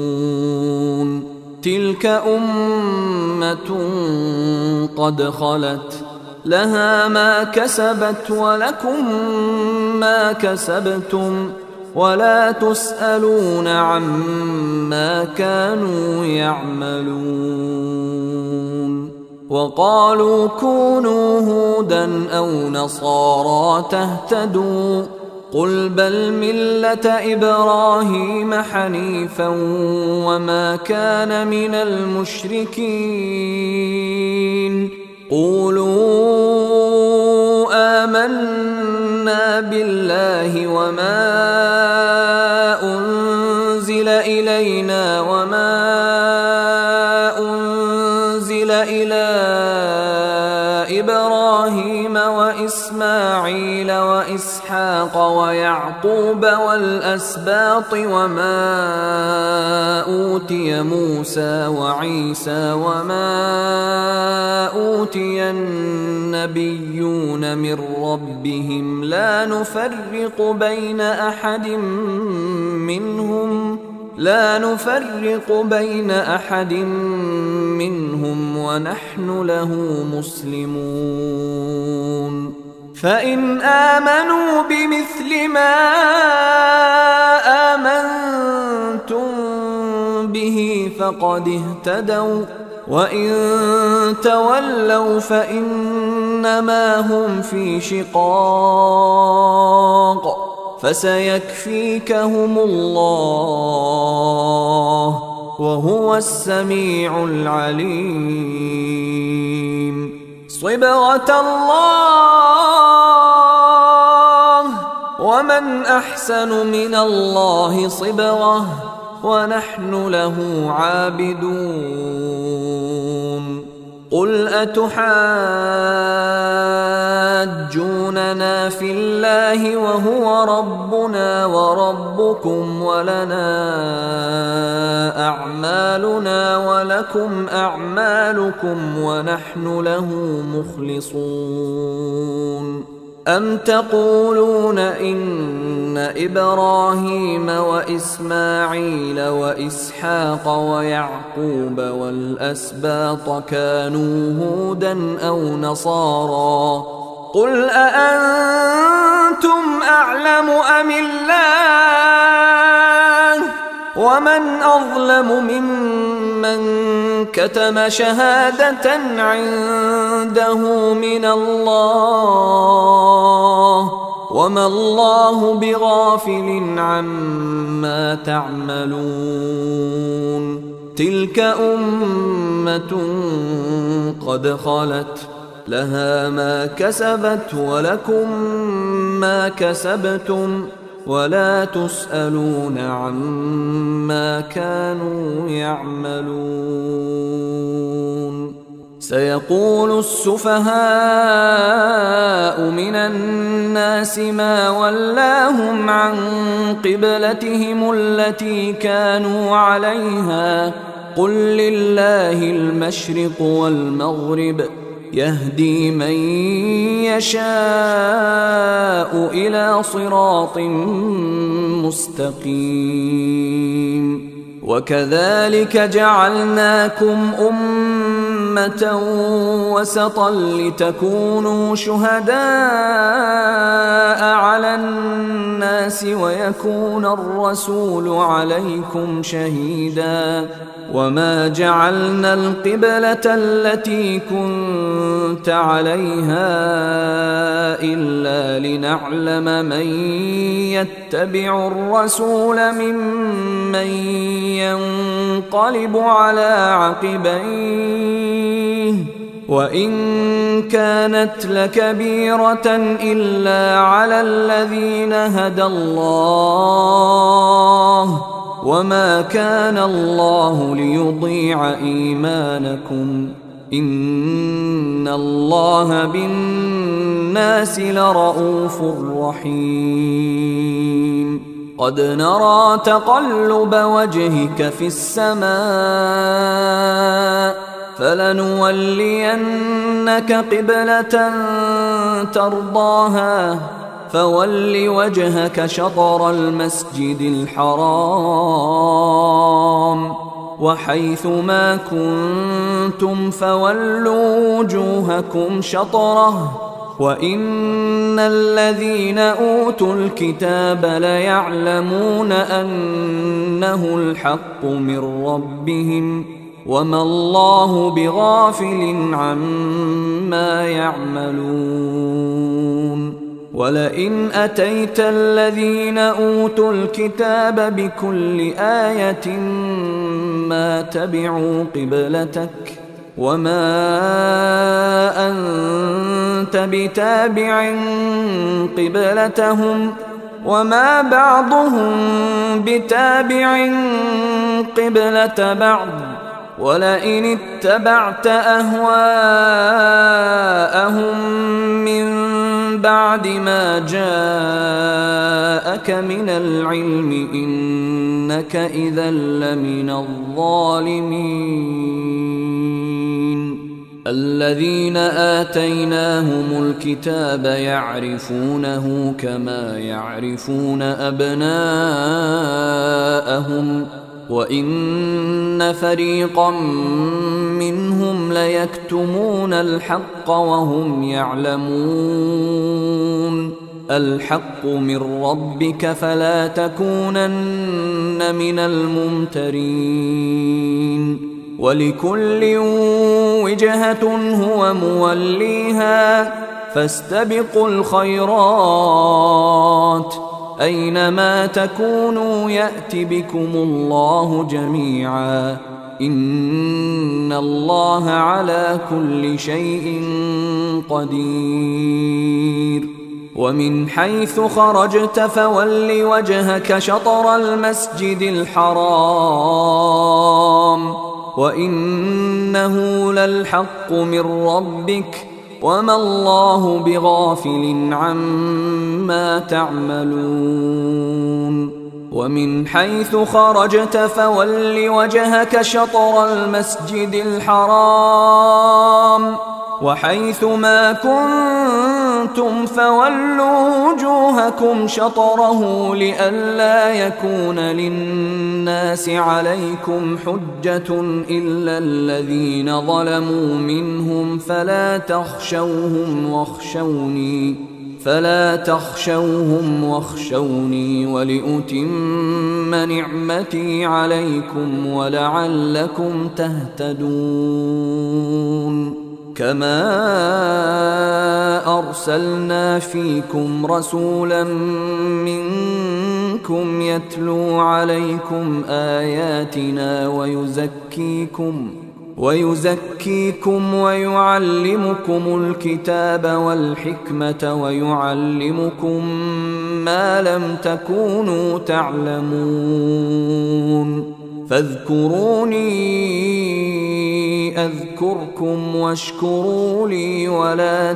تلك أمة قد خلت لها ما كسبت ولكم ما كسبتم ولا تسألون عما كانوا يعملون وقالوا كونوا هودا أو نصارى تهتدوا قل بل ملة إبراهيم حنيفا وما كان من المشركين قولوا آمنا بالله وما أنزل إلينا وما أنزل إلى إبراهيم وإسماعيل وإسحاق ويعقوب والأسباط وما أوتي موسى وعيسى وما أوتي النبيون من ربهم لا نفرق بين أحد منهم لا نفرق بين أحد منهم ونحن له مسلمون فإن آمنوا بمثل ما آمنتم به فقد اهتدوا وإن تولوا فإنما هم في شقاق فسيكفيكهم الله وهو السميع العليم صبغة الله ومن أحسن من الله صبغة ونحن له عابدون قل أتحاجوننا في الله وهو ربنا وربكم ولنا أعمالنا ولكم أعمالكم ونحن له مخلصون أم تقولون إن إبراهيم وإسماعيل وإسحاق ويعقوب والأسباط كانوا هودا أو نصارى قل أأنتم أعلم أم الله ومن أظلم ممن كتم شهادة عنده من الله وما الله بغافل عما تعملون تلك أمة قد خلت لها ما كسبت ولكم ما كسبتم ولا تسألون عما كانوا يعملون سيقول السفهاء من الناس ما ولاهم عن قبلتهم التي كانوا عليها قل لله المشرق والمغرب يهدي من يشاء إلى صراط مستقيم وكذلك جعلناكم أمة وسطا لتكونوا شهداء على الناس ويكون الرسول عليكم شهيدا وما جعلنا القبلة التي كنت عليها إلا لنعلم من يتبع الرسول ممن ينقلب على عقبيه وإن كانت لكبيرة إلا على الذين هدى الله وما كان الله ليضيع إيمانكم إن الله بالناس لرءوف رحيم قد نرى تقلب وجهك في السماء فلنولينك قبلة ترضاها فول وجهك شطر المسجد الحرام وحيث ما كنتم فولوا وجوهكم شطره وإن الذين أوتوا الكتاب ليعلمون أنه الحق من ربهم وما الله بغافل عما يعملون ولئن أتيت الذين أوتوا الكتاب بكل آية ما تبعوا قبلتك وما أنت بتابع قبلتهم وما بعضهم بتابع قبلة بعض ولئن اتبعت أهواءهم من بعد ما جاءك من العلم إنك إذا لمن الظالمين الذين آتيناهم الكتاب يعرفونه كما يعرفون أبناءهم وإن فريقا منهم ليكتمون الحق وهم يعلمون الحق من ربك فلا تكونن من الممترين ولكل وجهة هو موليها فاستبقوا الخيرات أينما تكونوا يأت بكم الله جميعا إن الله على كل شيء قدير ومن حيث خرجت فول وجهك شطر المسجد الحرام وإنه للحق من ربك وما الله بغافل عما تعملون ومن حيث خرجت فول وجهك شطر المسجد الحرام وحيث ما كنتم فولوا وجوهكم شطره لئلا يكون للناس عليكم حجة إلا الذين ظلموا منهم فلا تخشوهم واخشوني فلا تخشوهم واخشوني ولأتم نعمتي عليكم ولعلكم تهتدون كما أرسلنا فيكم رسولا منكم يتلو عليكم آياتنا ويزكيكم ويزكيكم ويعلمكم الكتاب والحكمة ويعلمكم ما لم تكونوا تعلمون فاذكروني أذكركم واشكروا لي ولا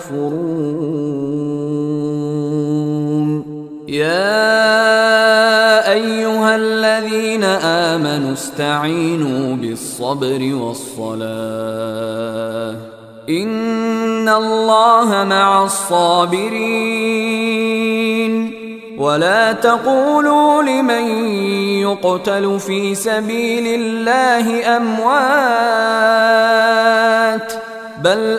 تكفرون يا أيها الذين آمنوا استعينوا بالصبر والصلاة إن الله مع الصابرين ولا تقولوا لمن يقتل في سبيل الله أموات بل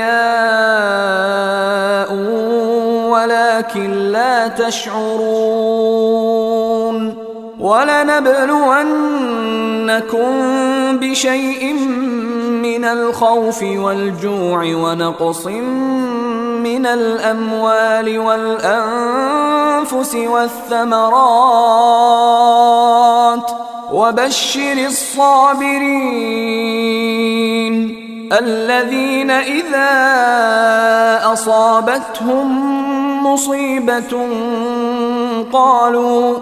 أحياء ولكن لا تشعرون ولنبلونكم بشيء من الخوف والجوع ونقص من الأموال والأنفس والثمرات وبشر الصابرين الذين إذا أصابتهم مصيبة قالوا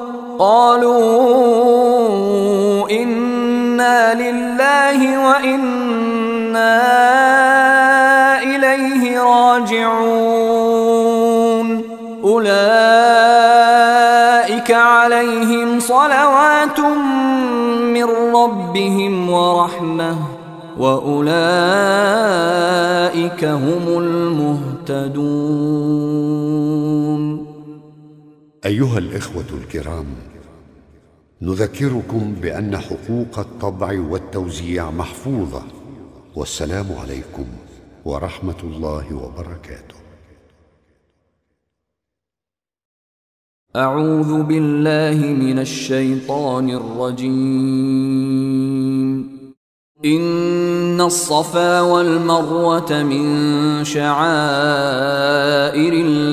قالوا إنا لله وإنا إليه راجعون أولئك عليهم صلوات من ربهم ورحمة وأولئك هم المهتدون. أيها الإخوة الكرام، نذكركم بأن حقوق الطبع والتوزيع محفوظة، والسلام عليكم ورحمة الله وبركاته. أعوذ بالله من الشيطان الرجيم. إن الصفا والمروة من شعائر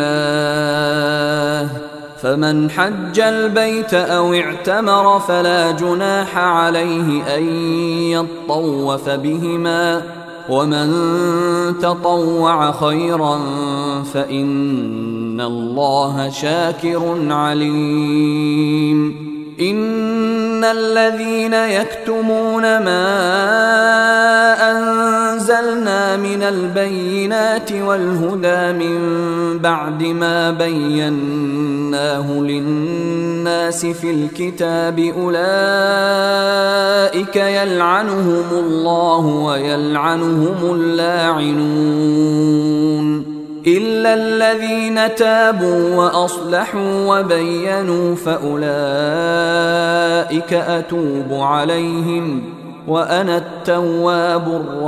الله فمن حج البيت أو اعتمر فلا جناح عليه أن يطوف بهما ومن تطوع خيرا فإن الله شاكر عليم. إن الذين يكتمون ما أنزلنا من البينات والهدى من بعد ما بيناه للناس في الكتاب أولئك يلعنهم الله ويلعنهم اللاعنون إلا الذين تابوا وأصلحوا وبينوا فأولئك أتوب عليهم وأنا التواب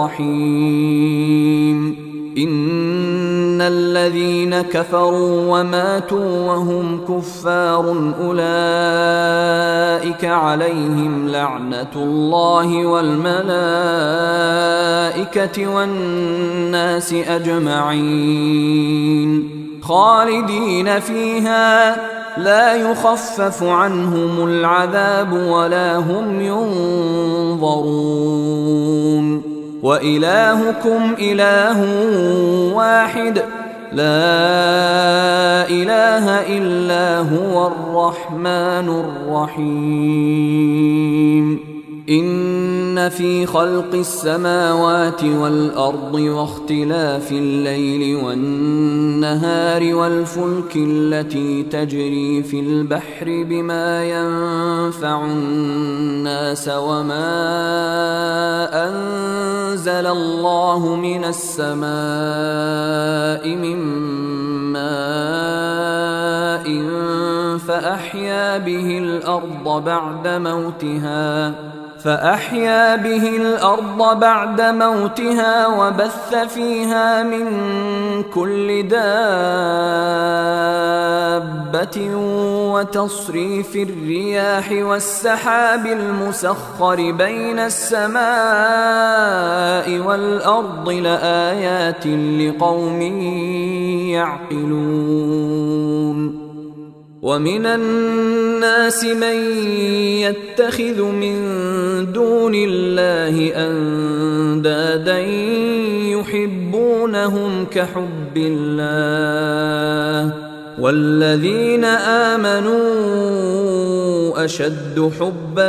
الرحيم. إن الذين كفروا وماتوا وهم كفار أولئك عليهم لعنة الله والملائكة والناس أجمعين خالدين فيها لا يخفف عنهم العذاب ولا هم ينظرون. وإلهكم إله واحد لا إله إلا هو الرحمن الرحيم. إن في خلق السماوات والأرض واختلاف الليل والنهار والفلك التي تجري في البحر بما ينفع الناس وما أنزل الله من السماء من ماء فأحيا به الأرض بعد موتها فأحيا به الأرض بعد موتها وبث فيها من كل دابة وتصريف الرياح والسحاب المسخر بين السماء والأرض لآيات لقوم يعقلون. ومن الناس من يتخذ من دون الله أندادا يحبونهم كحب الله والذين آمنوا أشد حبا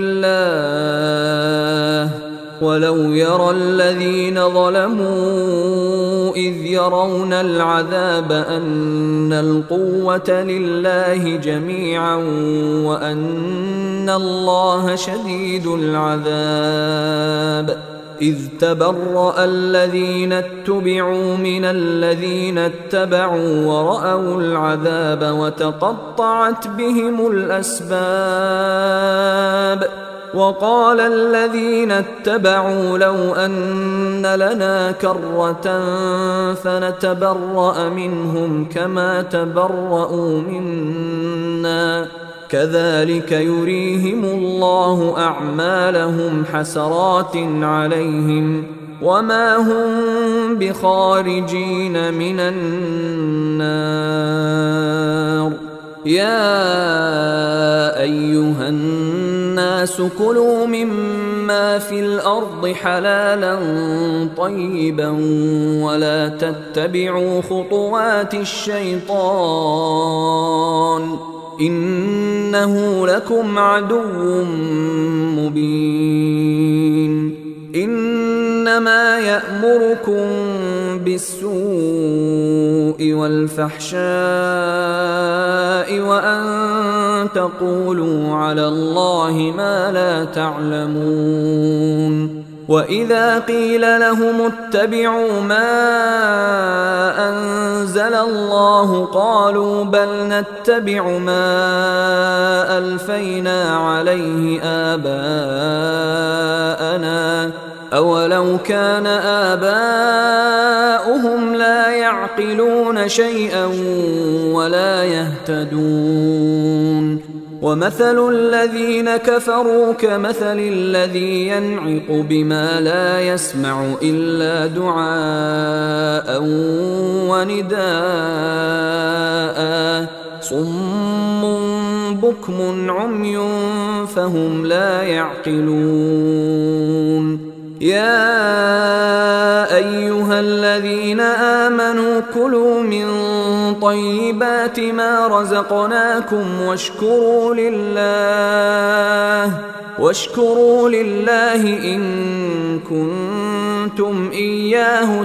لله ولو يرى الذين ظلموا إذ يرون العذاب أن القوة لله جميعا وأن الله شديد العذاب إذ تبرأ الذين اتبعوا من الذين اتبعوا ورأوا العذاب وتقطعت بهم الأسباب وقال الذين اتبعوا لو أن لنا كرة فنتبرأ منهم كما تبرأوا منا كذلك يريهم الله أعمالهم حسرات عليهم وما هم بخارجين من النار. يا أيها الناس كلوا مما في الأرض حلالا طيبا ولا تتبعوا خطوات الشيطان إنه لكم عدو مبين. إنما يأمركم بالسوء والفحشاء وأن تقولوا على الله ما لا تعلمون. وإذا قيل لهم اتبعوا ما أنزل الله قالوا بل نتبع ما ألفينا عليه آباءنا أولو كان آباؤهم لا يعقلون شيئا ولا يهتدون. ومثل الذين كفروا كمثل الذي ينعق بما لا يسمع إلا دعاء ونداء صم بكم عمي فهم لا يعقلون. يا أيها الذين آمنوا كلوا من طيبات ما رزقناكم واشكروا لله واشكروا لله إن كنتم إياه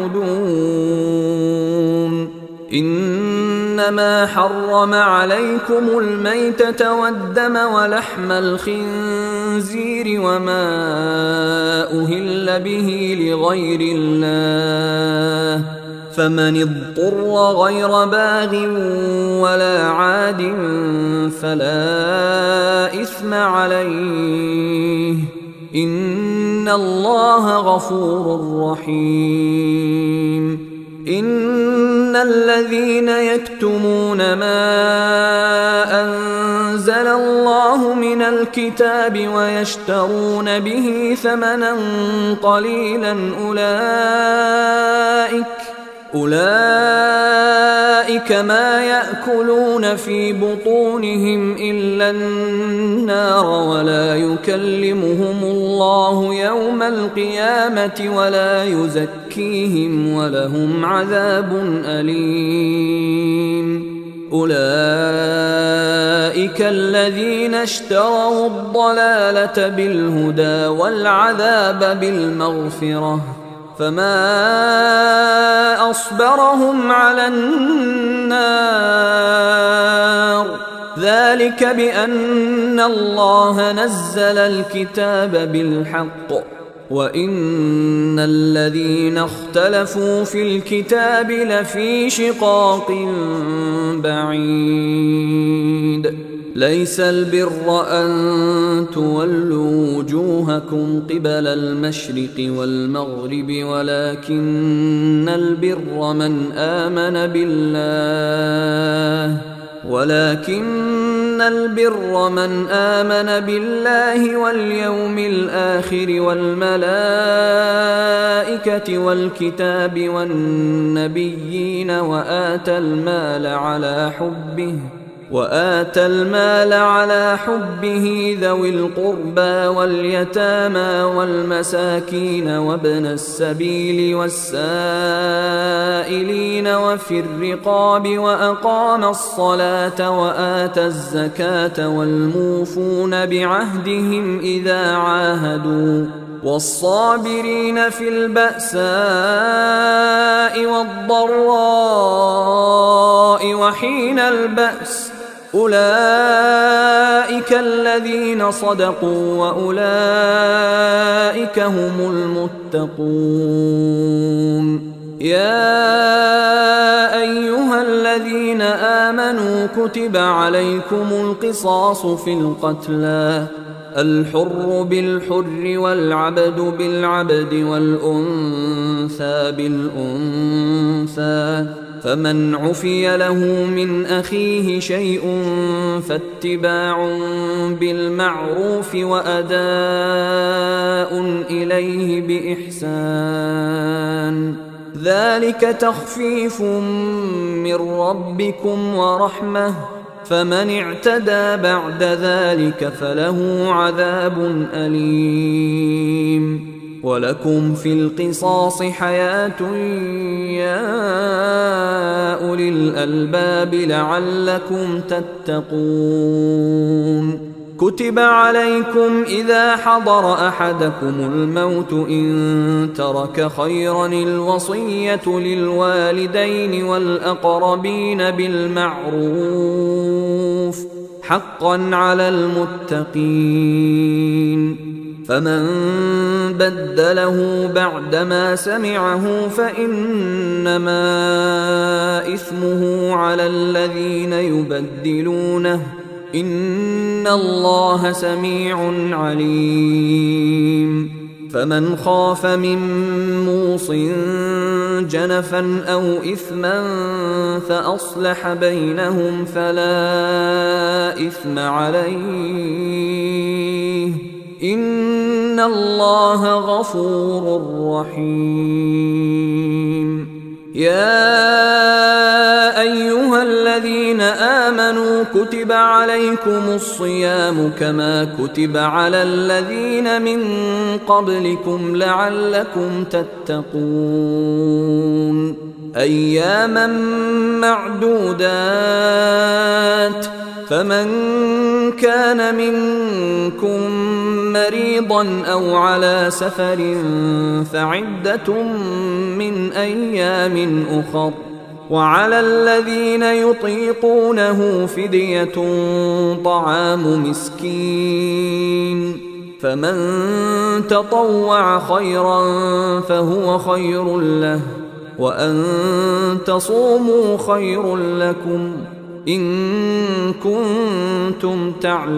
تعبدون. إنما حرم عليكم الميتة والدم ولحم الخنزير وما أهل به لغير الله فمن اضطر غير باغ ولا عاد فلا إثم عليه إن الله غفور رحيم. إن الذين يكتمون ما أنزل الله من الكتاب ويشترون به ثمنا قليلا أولئك أولئك ما يأكلون في بطونهم إلا النار ولا يكلمهم الله يوم القيامة ولا يزكيهم ولهم عذاب أليم. أولئك الذين اشتروا الضلالة بالهدى والعذاب بالمغفرة فما أصبرهم على النار ذلك بأن الله نزل الكتاب بالحق وإن الذين اختلفوا في الكتاب لفي شقاق بعيد. ليس البر أن تولوا وجوهكم قبل المشرق والمغرب ولكن البر من آمن بالله ولكن البر من آمن بالله واليوم الآخر والملائكة والكتاب والنبيين وآتى المال على حبه وآتى المال على حبه ذوي القربى واليتامى والمساكين وابن السبيل والسائلين وفي الرقاب وأقام الصلاة وآتى الزكاة والموفون بعهدهم إذا عاهدوا والصابرين في البأساء والضراء وحين البأس أولئك الذين صدقوا وأولئك هم المتقون. يا أيها الذين آمنوا كتب عليكم القصاص في القتلى الحر بالحر والعبد بالعبد والأنثى بالأنثى فمن عفي له من أخيه شيء فاتباع بالمعروف وأداء إليه بإحسان ذلك تخفيف من ربكم ورحمة فمن اعتدى بعد ذلك فله عذاب أليم ولكم في القصاص حياة يا أولي الألباب لعلكم تتقون كتب عليكم إذا حضر أحدكم الموت إن ترك خيرا الوصية للوالدين والأقربين بالمعروف حقا على المتقين فمن بدله بعدما سمعه فإنما إثمه على الذين يبدلونه إن الله سميع عليم فمن خاف من موص جنفا أو إثما فأصلح بينهم فلا إثم عليه إن الله غفور رحيم يا أيها الذين آمنوا كتب عليكم الصيام كما كتب على الذين من قبلكم لعلكم تتقون أياما معدودات فمن كان منكم مريضا أو على سفر فعدة من أيام أخر وعلى الذين يطيقونه فدية طعام مسكين فمن تطوع خيرا فهو خير له وأن تصوموا خير لكم إن كنتم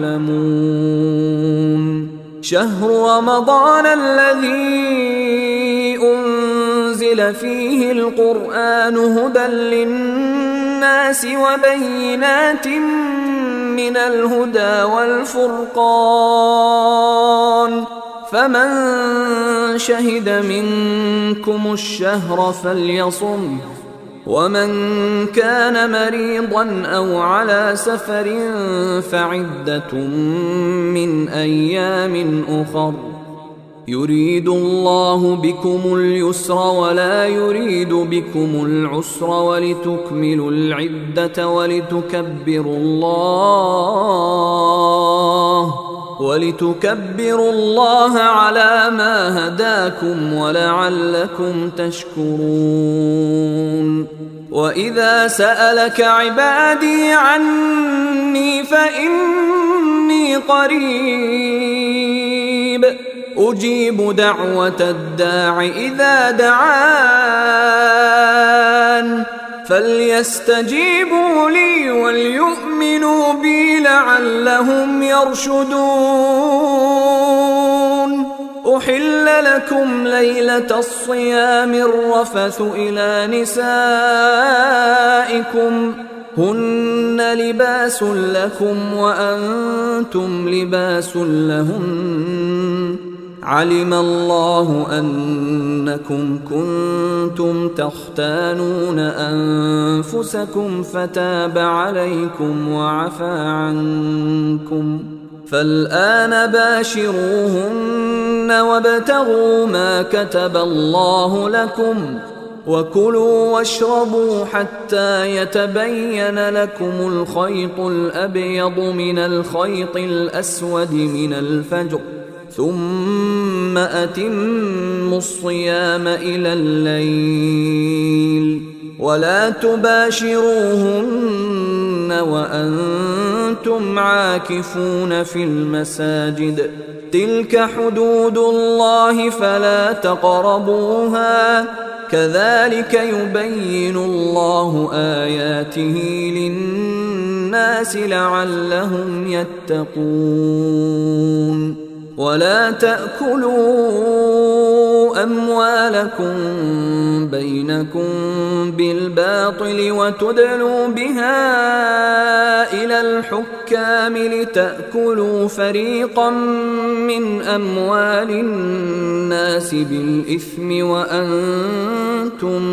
تعلمون شهر رمضان الذي أنزل فيه القرآن هدى للناس وبينات من الهدى والفرقان فمن شهد منكم الشهر فليصم ومن كان مريضا أو على سفر فعدة من أيام أخر يريد الله بكم اليسر ولا يريد بكم العسر ولتكملوا العدة ولتكبروا الله ولتكبروا الله على ما هداكم ولعلكم تشكرون وإذا سألك عبادي عني فإني قريب أجيب دعوة الداع إذا دعان فليستجيبوا لي وليؤمنوا بي لعلهم يرشدون أحل لكم ليلة الصيام الرفث إلى نسائكم هن لباس لكم وأنتم لباس لهن علم الله أنكم كنتم تختانون أنفسكم فتاب عليكم وعفى عنكم فالآن باشروهن وابتغوا ما كتب الله لكم وكلوا واشربوا حتى يتبين لكم الخيط الأبيض من الخيط الأسود من الفجر ثم أتموا الصيام إلى الليل ولا تباشروهن وأنتم عاكفون في المساجد تلك حدود الله فلا تقربوها كذلك يبين الله آياته للناس لعلهم يتقون ولا تأكلوا أموالكم بينكم بالباطل وتدلوا بها إلى الحكام لتأكلوا فريقا من أموال الناس بالإثم وأنتم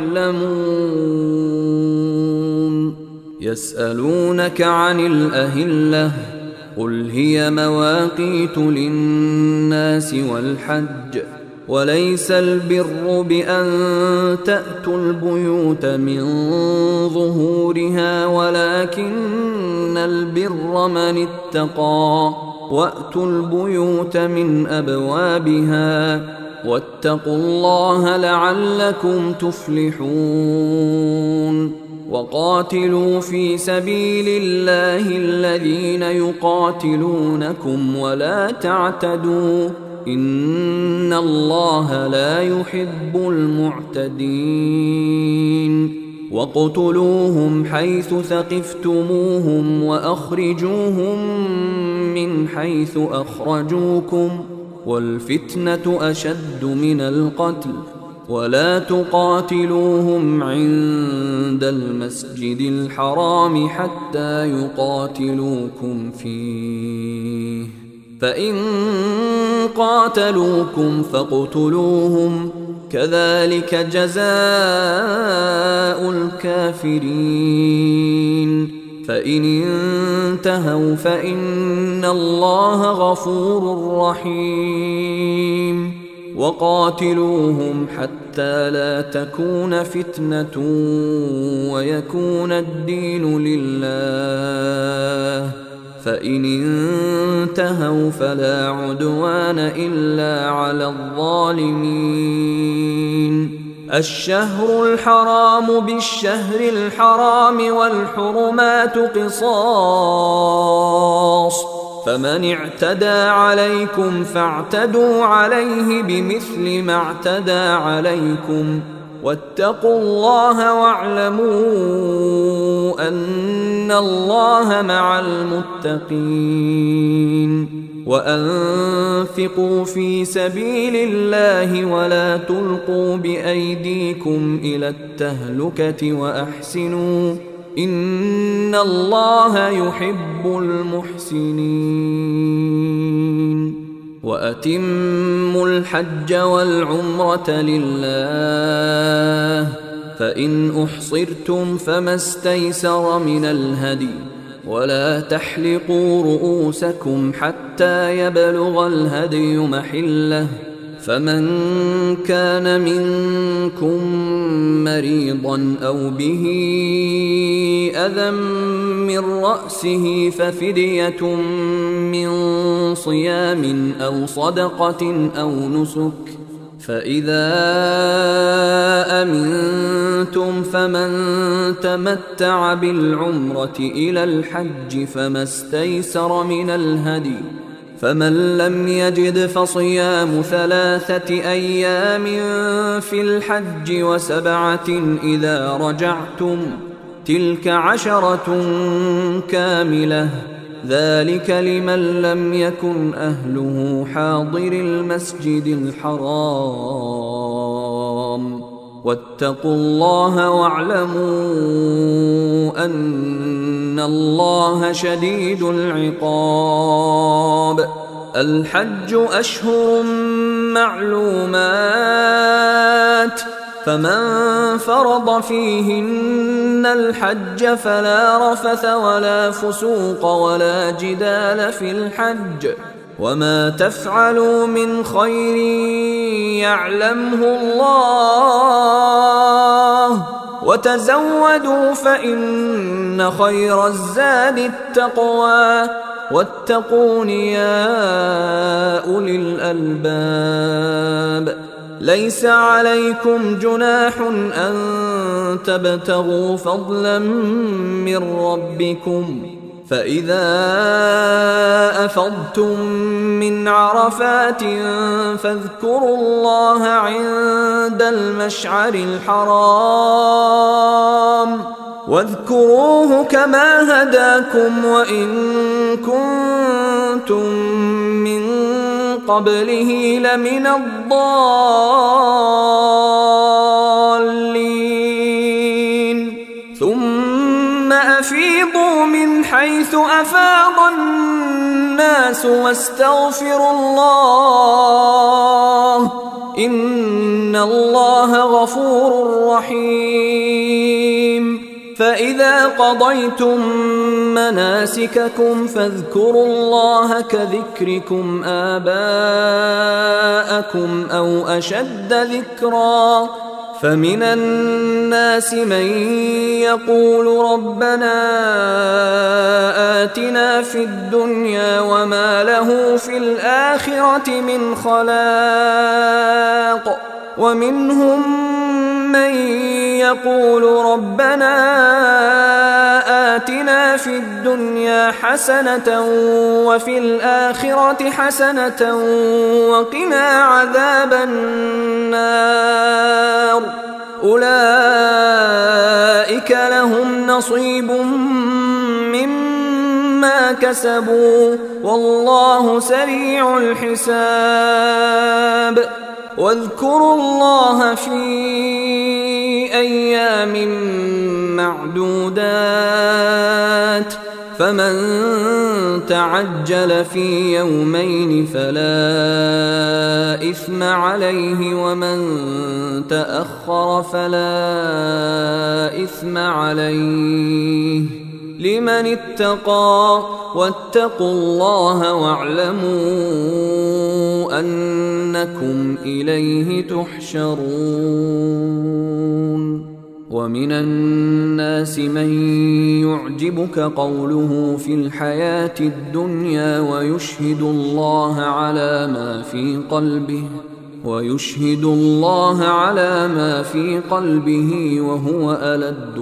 تعلمون. يسألونك عن الأهلة قل هي مواقيت للناس والحج وليس البر بأن تأتوا البيوت من ظهورها ولكن البر من اتقى وأتوا البيوت من أبوابها واتقوا الله لعلكم تفلحون. وقاتلوا في سبيل الله الذين يقاتلونكم ولا تعتدوا إن الله لا يحب المعتدين. واقتلوهم حيث ثقفتموهم وأخرجوهم من حيث أخرجوكم والفتنة أشد من القتل ولا تقاتلوهم عند المسجد الحرام حتى يقاتلوكم فيه فإن قاتلوكم فاقتلوهم كذلك جزاء الكافرين. فإن انتهوا فإن الله غفور رحيم. وقاتلوهم حتى لا تكون فتنة ويكون الدين لله فإن انتهوا فلا عدوان إلا على الظالمين. الشهر الحرام بالشهر الحرام والحرمات قصاص فمن اعتدى عليكم فاعتدوا عليه بمثل ما اعتدى عليكم واتقوا الله واعلموا أن الله مع المتقين. وأنفقوا في سبيل الله ولا تلقوا بأيديكم إلى التهلكة وأحسنوا إن الله يحب المحسنين. وأتموا الحج والعمرة لله فإن أحصرتم فما استيسر من الهدي ولا تحلقوا رؤوسكم حتى يبلغ الهدي محله فمن كان منكم مريضا أو به أذى من رأسه ففدية من صيام أو صدقة أو نسك فإذا أمنتم فمن تمتع بالعمرة إلى الحج فما استيسر من الهدي فمن لم يجد فصيام ثلاثة أيام في الحج وسبعة إذا رجعتم تلك عشرة كاملة ذلك لمن لم يكن أهله حاضر المسجد الحرام واتقوا الله واعلموا أن الله شديد العقاب. الحج أشهر معلومات فمن فرض فيهن الحج فلا رفث ولا فسوق ولا جدال في الحج وما تفعلوا من خير يعلمه الله وتزودوا فإن خير الزاد التقوى واتقون يا أولي الألباب. ليس عليكم جناح أن تبتغوا فضلا من ربكم فإذا أفضتم من عرفات فاذكروا الله عند المشعر الحرام واذكروه كما هداكم وإن كنتم من قبله لمن الضالين ثم أفيضوا من حيث أفاض الناس واستغفروا الله إن الله غفور رحيم فإذا قضيتم مناسككم فاذكروا الله كذكركم آباءكم أو أشد ذكرا فمن الناس من يقول ربنا آتنا في الدنيا وما له في الآخرة من خلاق ومنهم من يقول ربنا آتنا في الدنيا حسنة وفي الآخرة حسنة وقنا عذاب النار أولئك لهم نصيب مما كسبوا والله سريع الحساب واذكروا الله في أيام معدودات فمن تعجل في يومين فلا إثم عليه ومن تأخر فلا إثم عليه لمن اتقى واتقوا الله واعلموا أنكم إليه تحشرون ومن الناس من يعجبك قوله في الحياة الدنيا ويشهد الله على ما في قلبه ويشهد الله على ما في قلبه وهو ألد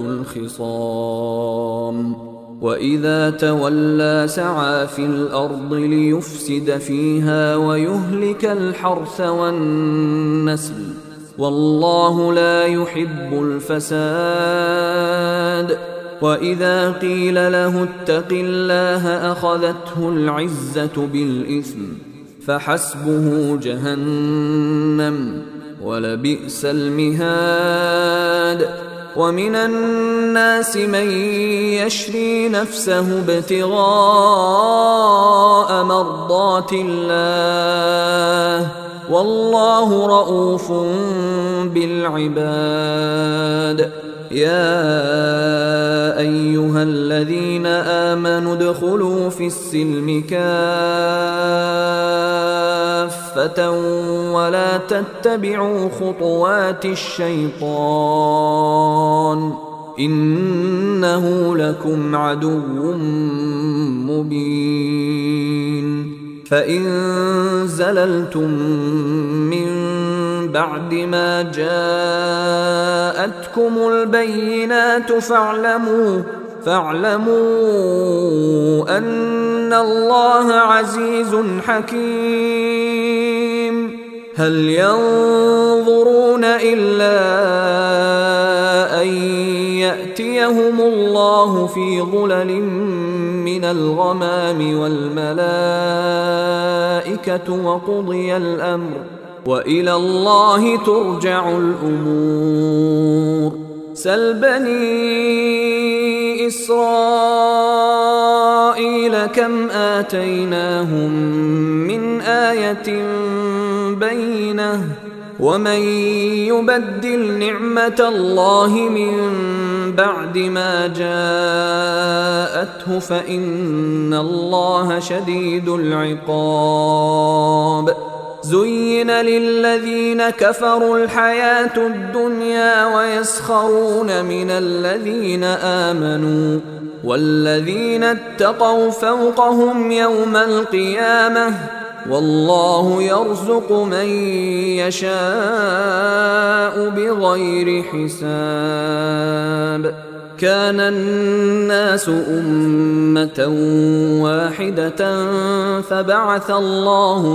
الخصام وإذا تولى سعى في الأرض ليفسد فيها ويهلك الحرث والنسل والله لا يحب الفساد وإذا قيل له اتق الله أخذته العزة بالإثم فحسبه جهنم ولبئس المهاد ومن الناس من يشري نفسه ابتغاء مرضات الله والله رؤوف بالعباد يا أيها الذين آمنوا ادخلوا في السلم كافة ولا تتبعوا خطوات الشيطان إنه لكم عدو مبين فإن زللتم من بعد ما جاءتكم البينات فاعلموا فاعلموا أن الله عزيز حكيم هل ينظرون إلا أن يأتيهم الله في ظلل من الغمام والملائكة وقضي الأمر وإلى الله ترجع الأمور سل بني إسرائيل كم آتيناهم من آية بينة ومن يبدل نعمة الله من بعد ما جاءته فإن الله شديد العقاب زين للذين كفروا الحياة الدنيا ويسخرون من الذين آمنوا والذين اتقوا فوقهم يوم القيامة والله يرزق من يشاء بغير حساب كان الناس أمة واحدة فبعث الله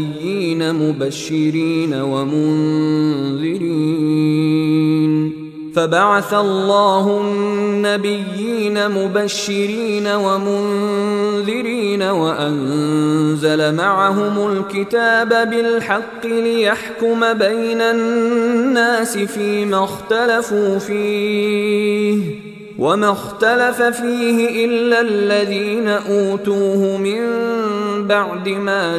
النبيين مبشرين ومنذرين فبعث الله النبيين مبشرين ومنذرين وأنزل معهم الكتاب بالحق ليحكم بين الناس فيما اختلفوا فيه وما اختلف فيه إلا الذين أوتوه من بعد ما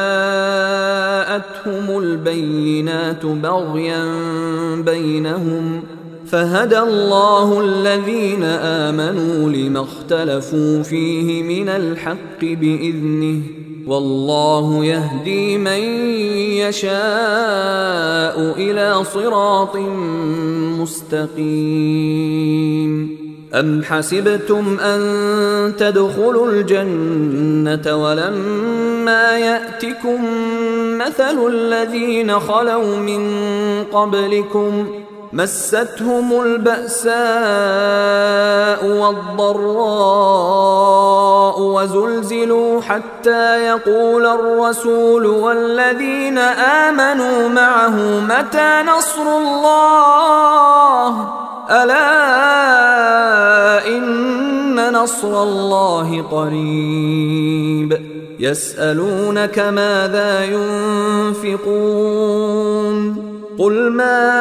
جاءتهم البينات بغيا بينهم فهدى الله الذين آمنوا لما اختلفوا فيه من الحق بإذنه والله يهدي من يشاء إلى صراط مستقيم. أم حسبتم أن تدخلوا الجنة ولما يأتكم مثل الذين خلوا من قبلكم مستهم البأساء والضراء وزلزلوا حتى يقول الرسول والذين آمنوا معه متى نصر الله ألا إن نصر الله قريب. يسألونك ماذا ينفقون قل ما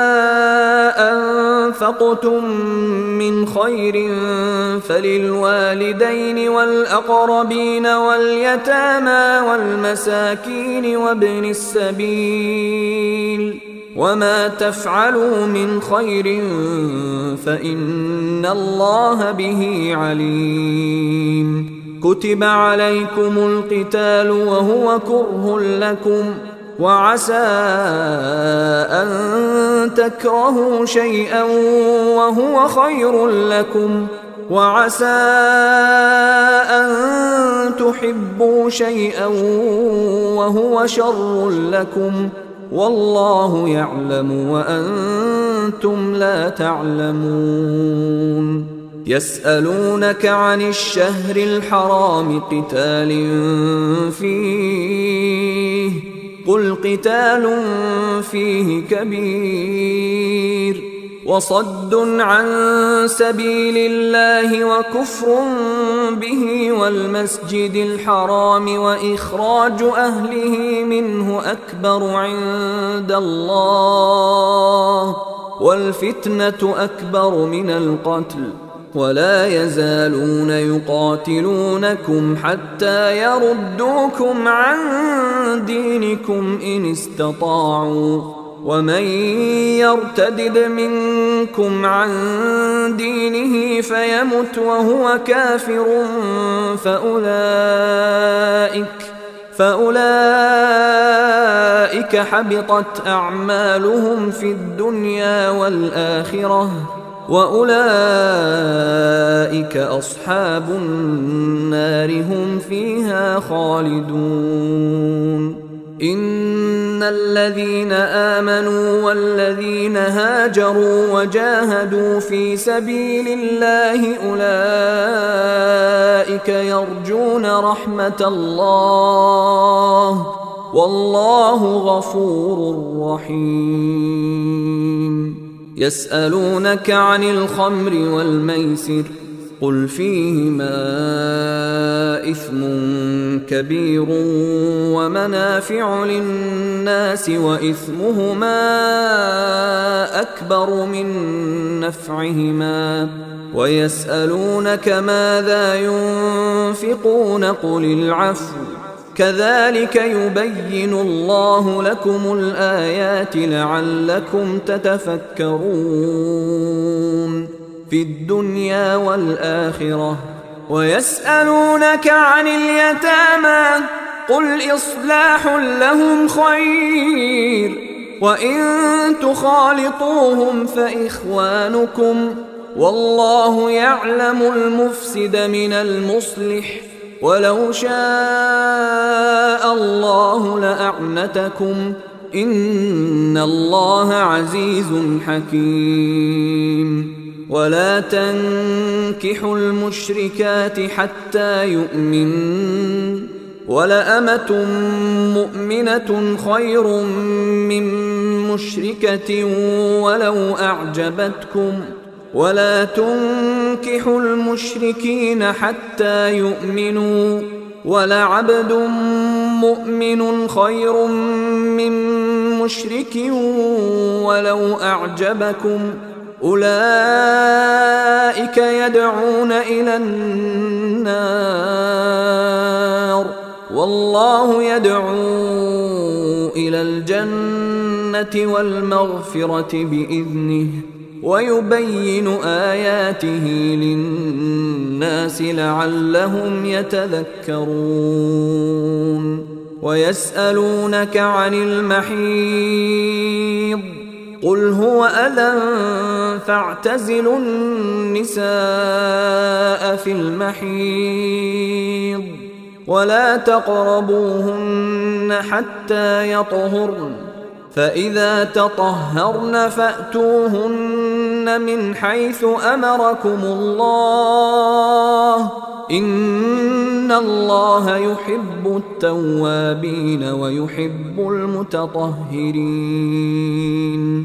أنفقتم من خير فللوالدين والأقربين واليتامى والمساكين وابن السبيل وما تفعلوا من خير فإن الله به عليم. كتب عليكم القتال وهو كره لكم وعسى أن تكرهوا شيئا وهو خير لكم وعسى أن تحبوا شيئا وهو شر لكم والله يعلم وأنتم لا تعلمون. يسألونك عن الشهر الحرام قتال فيه قل قتال فيه كبير وصد عن سبيل الله وكفر به والمسجد الحرام وإخراج أهله منه أكبر عند الله والفتنة أكبر من القتل ولا يزالون يقاتلونكم حتى يردوكم عن دينكم إن استطاعوا ومن يرتدد منكم عن دينه فيمت وهو كافر فأولئك فأولئك حبطت أعمالهم في الدنيا والآخرة وأولئك أصحاب النار هم فيها خالدون. إن الذين آمنوا والذين هاجروا وجاهدوا في سبيل الله أولئك يرجون رحمة الله والله غفور رحيم. يسألونك عن الخمر والميسر قل فيهما إثم كبير ومنافع للناس وإثمهما أكبر من نفعهما ويسألونك ماذا ينفقون قل العفو كذلك يبين الله لكم الآيات لعلكم تتفكرون في الدنيا والآخرة. ويسألونك عن اليتامى قل إصلاح لهم خير وإن تخالطوهم فإخوانكم والله يعلم المفسد من المصلح ولو شاء الله لأعنتكم إن الله عزيز حكيم. ولا تنكحوا المشركات حتى ولأمة مؤمنة خير من مشركة ولو أعجبتكم ولا تنكحوا المشركين حتى يؤمنوا ولعبد مؤمن خير من مشرك ولو أعجبكم أولئك يدعون إلى النار والله يدعو إلى الجنة والمغفرة بإذنه ويبين آياته للناس لعلهم يتذكرون ويسألونك عن المحيض قل هو أذى فاعتزلوا النساء في المحيض ولا تقربوهن حتى يطهرن فإذا تطهرن فأتوهن من حيث أمركم الله إن الله يحب التوابين ويحب المتطهرين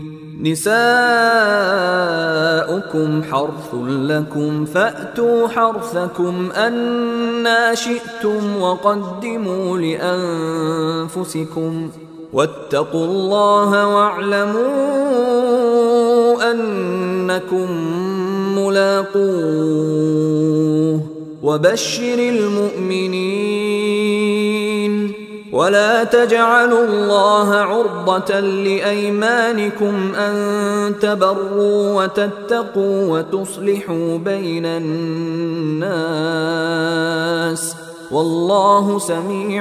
نساؤكم حرث لكم فأتوا حرثكم أنى شئتم وقدموا لأنفسكم واتقوا الله واعلموا أنكم ملاقوه وبشر المؤمنين ولا تجعلوا الله عرضة لأيمانكم أن تبروا وتتقوا وتصلحوا بين الناس والله سميع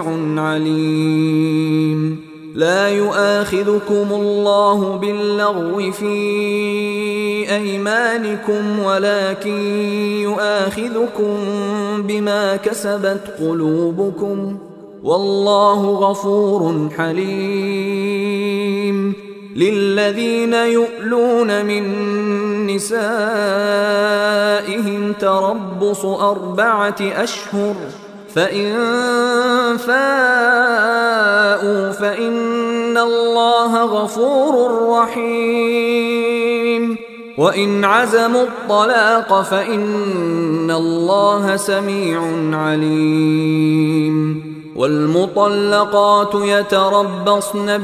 عليم لا يؤاخذكم الله باللغو في أيمانكم ولكن يؤاخذكم بما كسبت قلوبكم والله غفور حليم للذين يؤلون من نسائهم تربص أربعة أشهر فإن فاءوا فإن الله غفور رحيم وإن عزموا الطلاق فإن الله سميع عليم والمطلقات يتربصن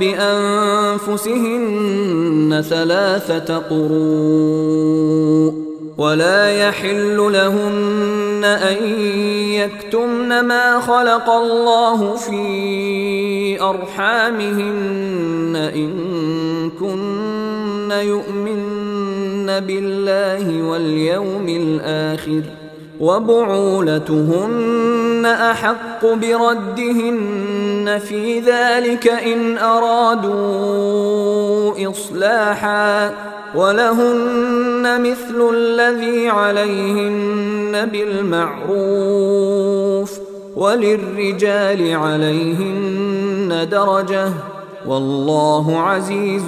بأنفسهن ثلاثة قروء ولا يحل لهن أن يكتمن ما خلق الله في أرحامهن إن كن يؤمن بالله واليوم الآخر وبعولتهن أحق بردهن في ذلك إن أرادوا إصلاحا ولهن مثل الذي عليهن بالمعروف وللرجال عليهن درجة والله عزيز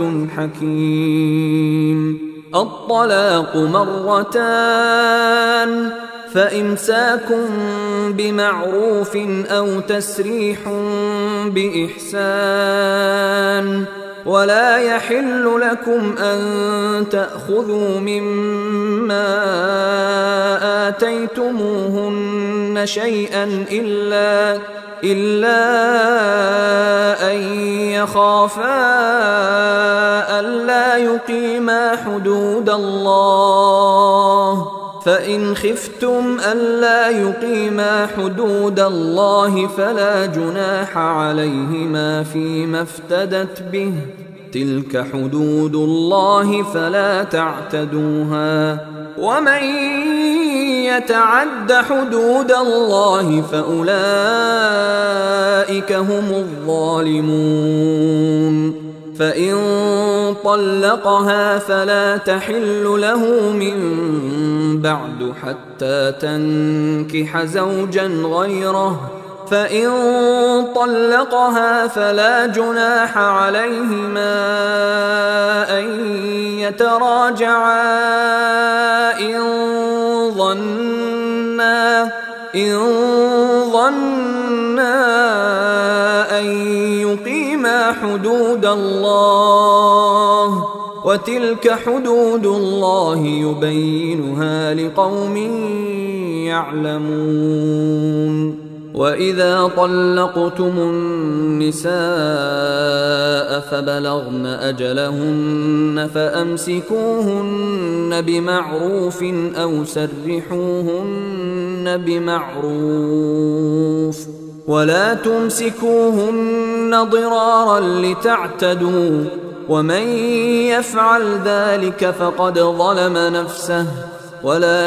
حكيم الطلاق مرتان فإمساك بمعروف أو تسريح بإحسان ولا يحل لكم أن تأخذوا مما آتيتموهن شيئا إلا إلا أن يخافا ألا يقيما حدود الله فإن خفتم ألا يقيما حدود الله فلا جناح عليهما فيما افتدت به تلك حدود الله فلا تعتدوها ومن يتعد حدود الله فأولئك هم الظالمون فإن طلقها فلا تحل له من بعد حتى تنكح زوجا غيره فإن طلقها فلا جناح عليهما أن يتراجعا إن ظنا إن ظنا أن يقيما حدود الله وتلك حدود الله يبينها لقوم يعلمون. وإذا طلقتم النساء فبلغن أجلهن فأمسكوهن بمعروف أو سرحوهن بمعروف، ولا تمسكوهن ضرارا لتعتدوا، ومن يفعل ذلك فقد ظلم نفسه. ولا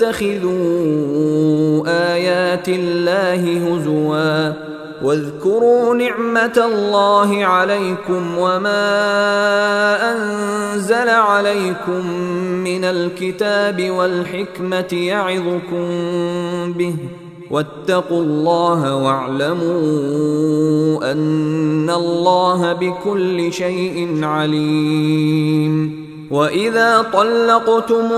تتخذوا آيات الله هزوا، واذكروا نعمة الله عليكم وما أنزل عليكم من الكتاب والحكمة يعظكم به، واتقوا الله واعلموا أن الله بكل شيء عليم. وإذا طلقتم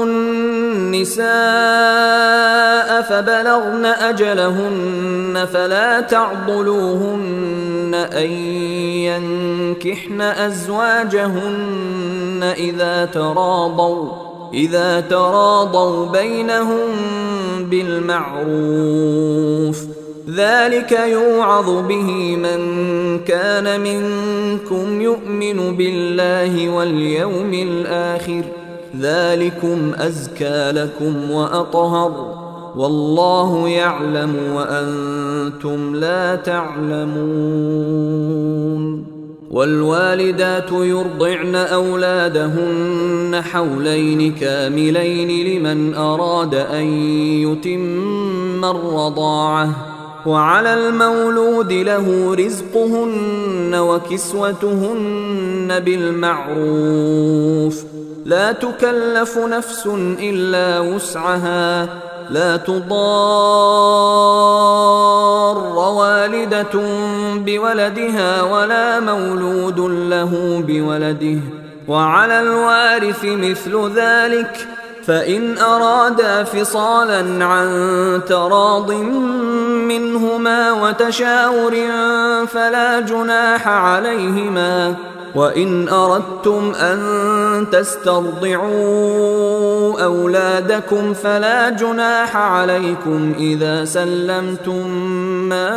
النساء فبلغن أجلهن فلا تعضلوهن أن ينكحن أزواجهن إذا تراضوا إذا تراضوا بينهم بالمعروف، ذلك يوعظ به من كان منكم يؤمن بالله واليوم الآخر، ذلكم أزكى لكم وأطهر، والله يعلم وأنتم لا تعلمون. والوالدات يرضعن أولادهن حولين كاملين لمن أراد أن يتم الرضاعة، وعلى المولود له رزقهن وكسوتهن بالمعروف، لا تكلف نفس إلا وسعها، لا تضار والدة بولدها ولا مولود له بولده، وعلى الوارث مثل ذلك، فإن أرادا فصالا عن تراض منهما وتشاور فلا جناح عليهما. وإن أردتم أن تسترضعوا أولادكم فلا جناح عليكم إذا سلمتم ما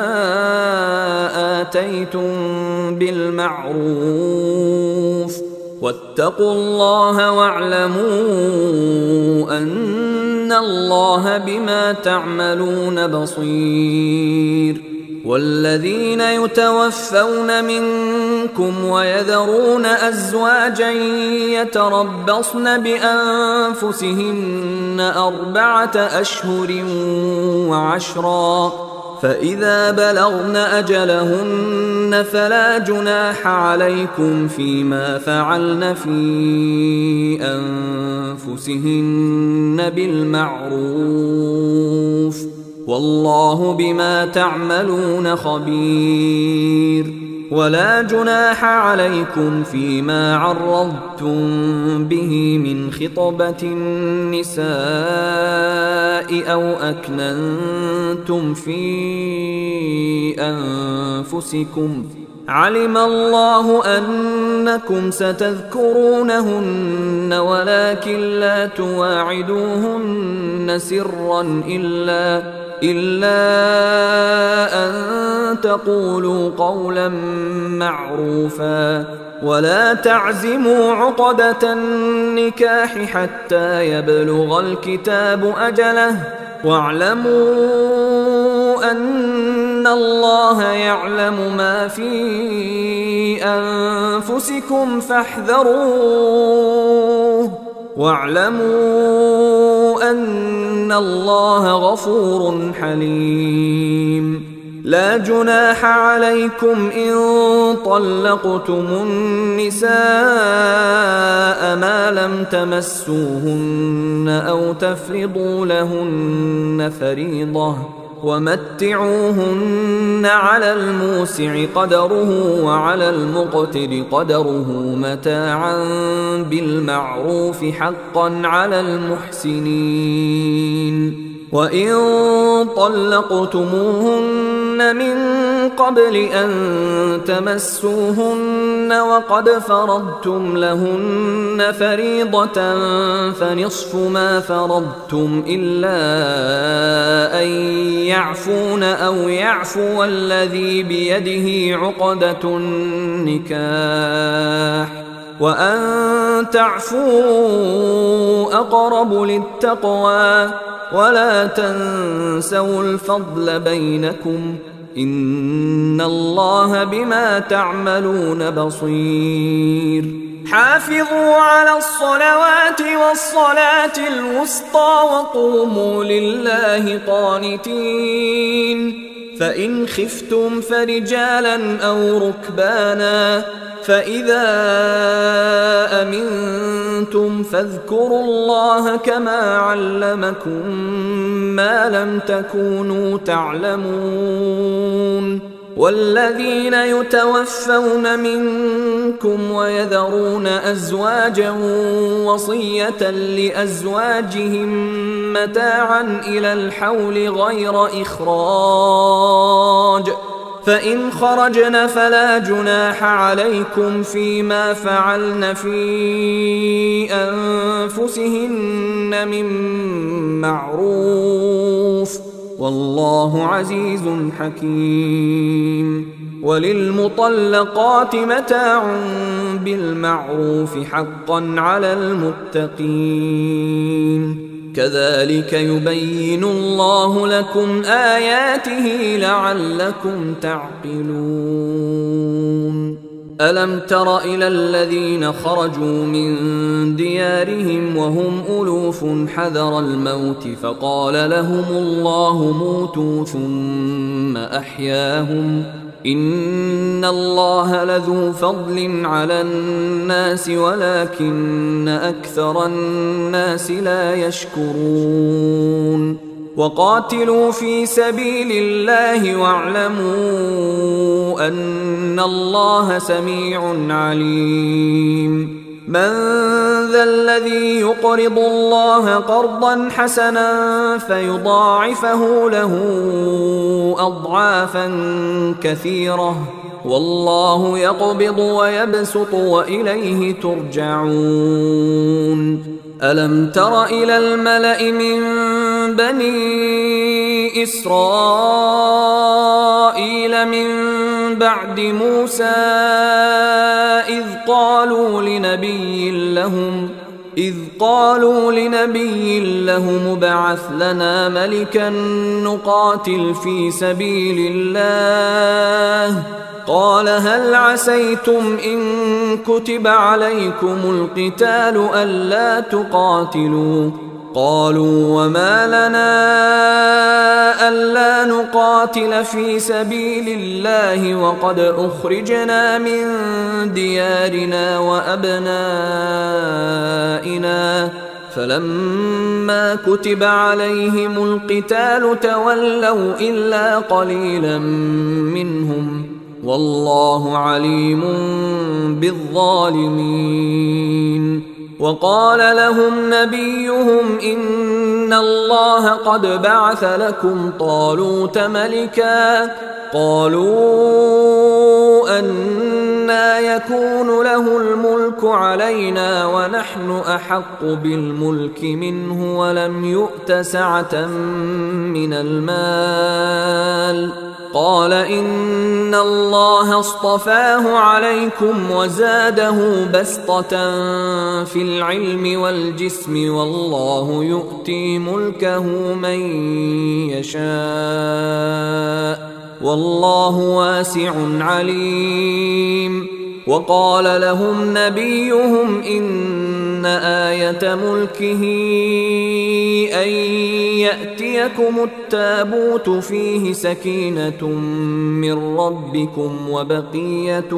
آتيتم بالمعروف، واتقوا الله واعلموا أن الله بما تعملون بصير. والذين يتوفون منكم ويذرون أزواجا يتربصن بأنفسهن أربعة أشهر وعشرا، فإذا بلغن أجلهن فلا جناح عليكم فيما فعلن في أنفسهن بالمعروف، والله بما تعملون خبير. ولا جناح عليكم فيما عرضتم به من خطبة النساء أو أكننتم في أنفسكم، علم الله أنكم ستذكرونهن ولكن لا تواعدوهن سرا إلا إلا أن تقولوا قولا معروفا، ولا تعزموا عقدة النكاح حتى يبلغ الكتاب أجله، واعلموا أن الله يعلم ما في أنفسكم فاحذروه، واعلموا أن الله غفور حليم. لا جناح عليكم إن طلقتم النساء ما لم تمسوهن أو تفرضوا لهن فريضة، ومتعوهن على الموسع قدره وعلى المقتر قدره متاعا بالمعروف حقا على المحسنين. وإن طلقتموهن من قبل أن تمسوهن وقد فرضتم لهن فريضة فنصف ما فرضتم إلا أن يعفون أو يعفو الذي بيده عقدة النكاح وأن تعفوا أقرب للتقوى ولا تنسوا الفضل بينكم إن الله بما تعملون بصير حافظوا على الصلوات والصلاة الوسطى وقوموا لله قانتين فإن خفتم فرجالا أو ركبانا فإذا أمنتم فاذكروا الله كما علمكم ما لم تكونوا تعلمون والذين يتوفون منكم ويذرون أزواجا وصية لأزواجهم متاعا إلى الحول غير إخراج فإن خرجن فلا جناح عليكم فيما فعلن في أنفسهن من معروف والله عزيز حكيم وللمطلقات متاع بالمعروف حقا على المتقين كذلك يبين الله لكم آياته لعلكم تعقلون ألم تر إلى الذين خرجوا من ديارهم وهم ألوف حذر الموت فقال لهم الله موتوا ثم أحياهم إن الله لذو فضل على الناس ولكن أكثر الناس لا يشكرون وقاتلوا في سبيل الله واعلموا أن الله سميع عليم من ذا الذي يقرض الله قرضا حسنا فيضاعفه له أضعافا كثيرة والله يقبض ويبسط وإليه ترجعون ألم تر إلى الملأ من بني إسرائيل من بعد موسى إذ قالوا لنبي لهم إذ قالوا لنبي لهم ابعث لنا ملكا نقاتل في سبيل الله قال هل عسيتم إن كتب عليكم القتال ألا تقاتلوا قالوا وما لنا ألا نقاتل في سبيل الله وقد أخرجنا من ديارنا وأبنائنا فلما كتب عليهم القتال تولوا إلا قليلا منهم والله عليم بالظالمين وقال لهم نبيهم إن الله قد بعث لكم طالوت ملكا قالوا أنى يكون له الملك علينا ونحن أحق بالملك منه ولم يؤت سعة من المال قال إن الله اصطفاه عليكم وزاده بسطة في العلم والجسم والله يؤتي ملكه من يشاء والله واسع عليم وقال لهم نبيهم إن آية ملكه أن يأتيكم التابوت فيه سكينة من ربكم وبقية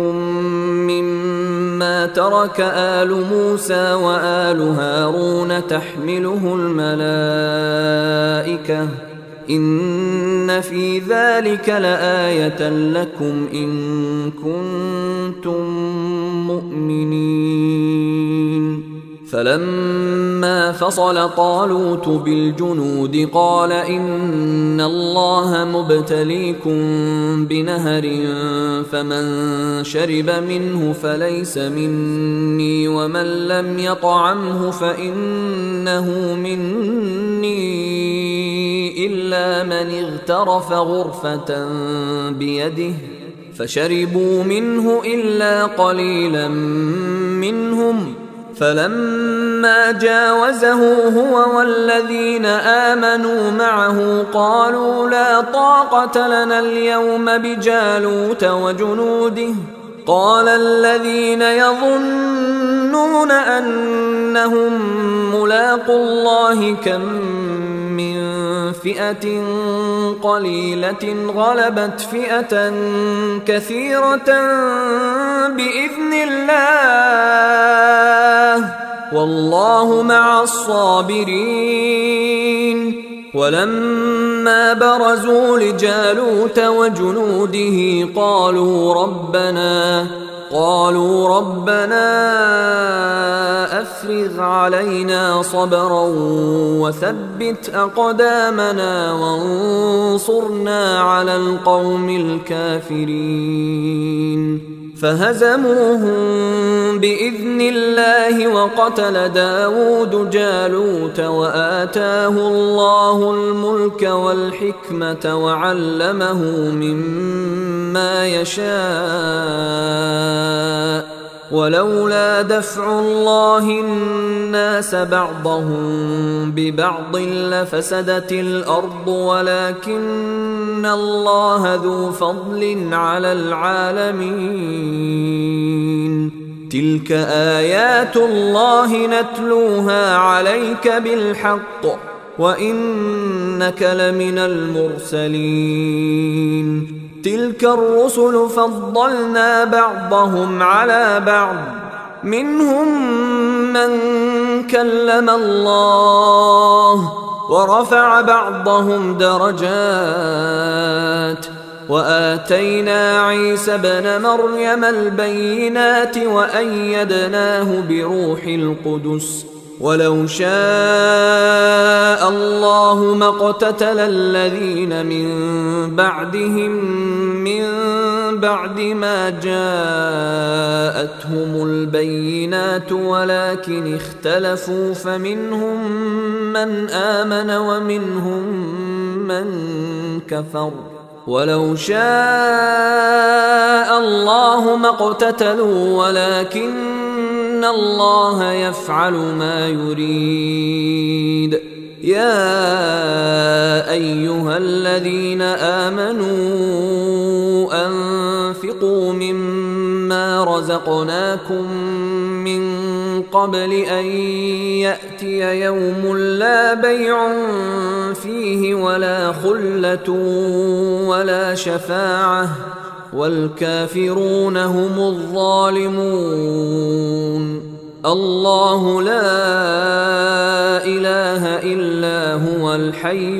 مما ترك آل موسى وآل هارون تحمله الملائكة إن في ذلك لآية لكم إن كنتم مؤمنين فلما فصل طالوت بالجنود قال إن الله مبتليكم بنهر فمن شرب منه فليس مني ومن لم يطعمه فإنه مني إلا من اغترف غرفة بيده فشربوا منه إلا قليلا منهم فلما جاوزه هو والذين آمنوا معه قالوا لا طاقة لنا اليوم بجالوت وجنوده قال الذين يظنون أنهم ملاقوا الله كم من فئة قليلة غلبت فئة كثيرة بإذن الله والله مع الصابرين. ولما برزوا لجالوت وجنوده قالوا ربنا قالوا ربنا أفرغ علينا صبرا وثبت أقدامنا وانصرنا على القوم الكافرين فهزموهم بإذن الله وقتل داود جالوت وآتاه الله الملك والحكمة وعلمه مما يشاء ولولا دفع الله الناس بعضهم ببعض لفسدت الأرض ولكن الله ذو فضل على العالمين. تلك آيات الله نتلوها عليك بالحق وإنك لمن المرسلين. تلك الرسل فضلنا بعضهم على بعض منهم من كلم الله ورفع بعضهم درجات وآتينا عيسى ابن مريم البينات وأيدناه بروح القدس ولو شاء الله ما اقتتل الذين من بعدهم من بعد ما جاءتهم البينات ولكن اختلفوا فمنهم من آمن ومنهم من كفر ولو شاء الله ما اقتتلوا ولكن إن الله يفعل ما يريد. يا أيها الذين آمنوا أنفقوا مما رزقناكم من قبل أن يأتي يوم لا بيع فيه ولا خلة ولا شفاعة والكافرون هم الظالمون. الله لا إله إلا هو الحي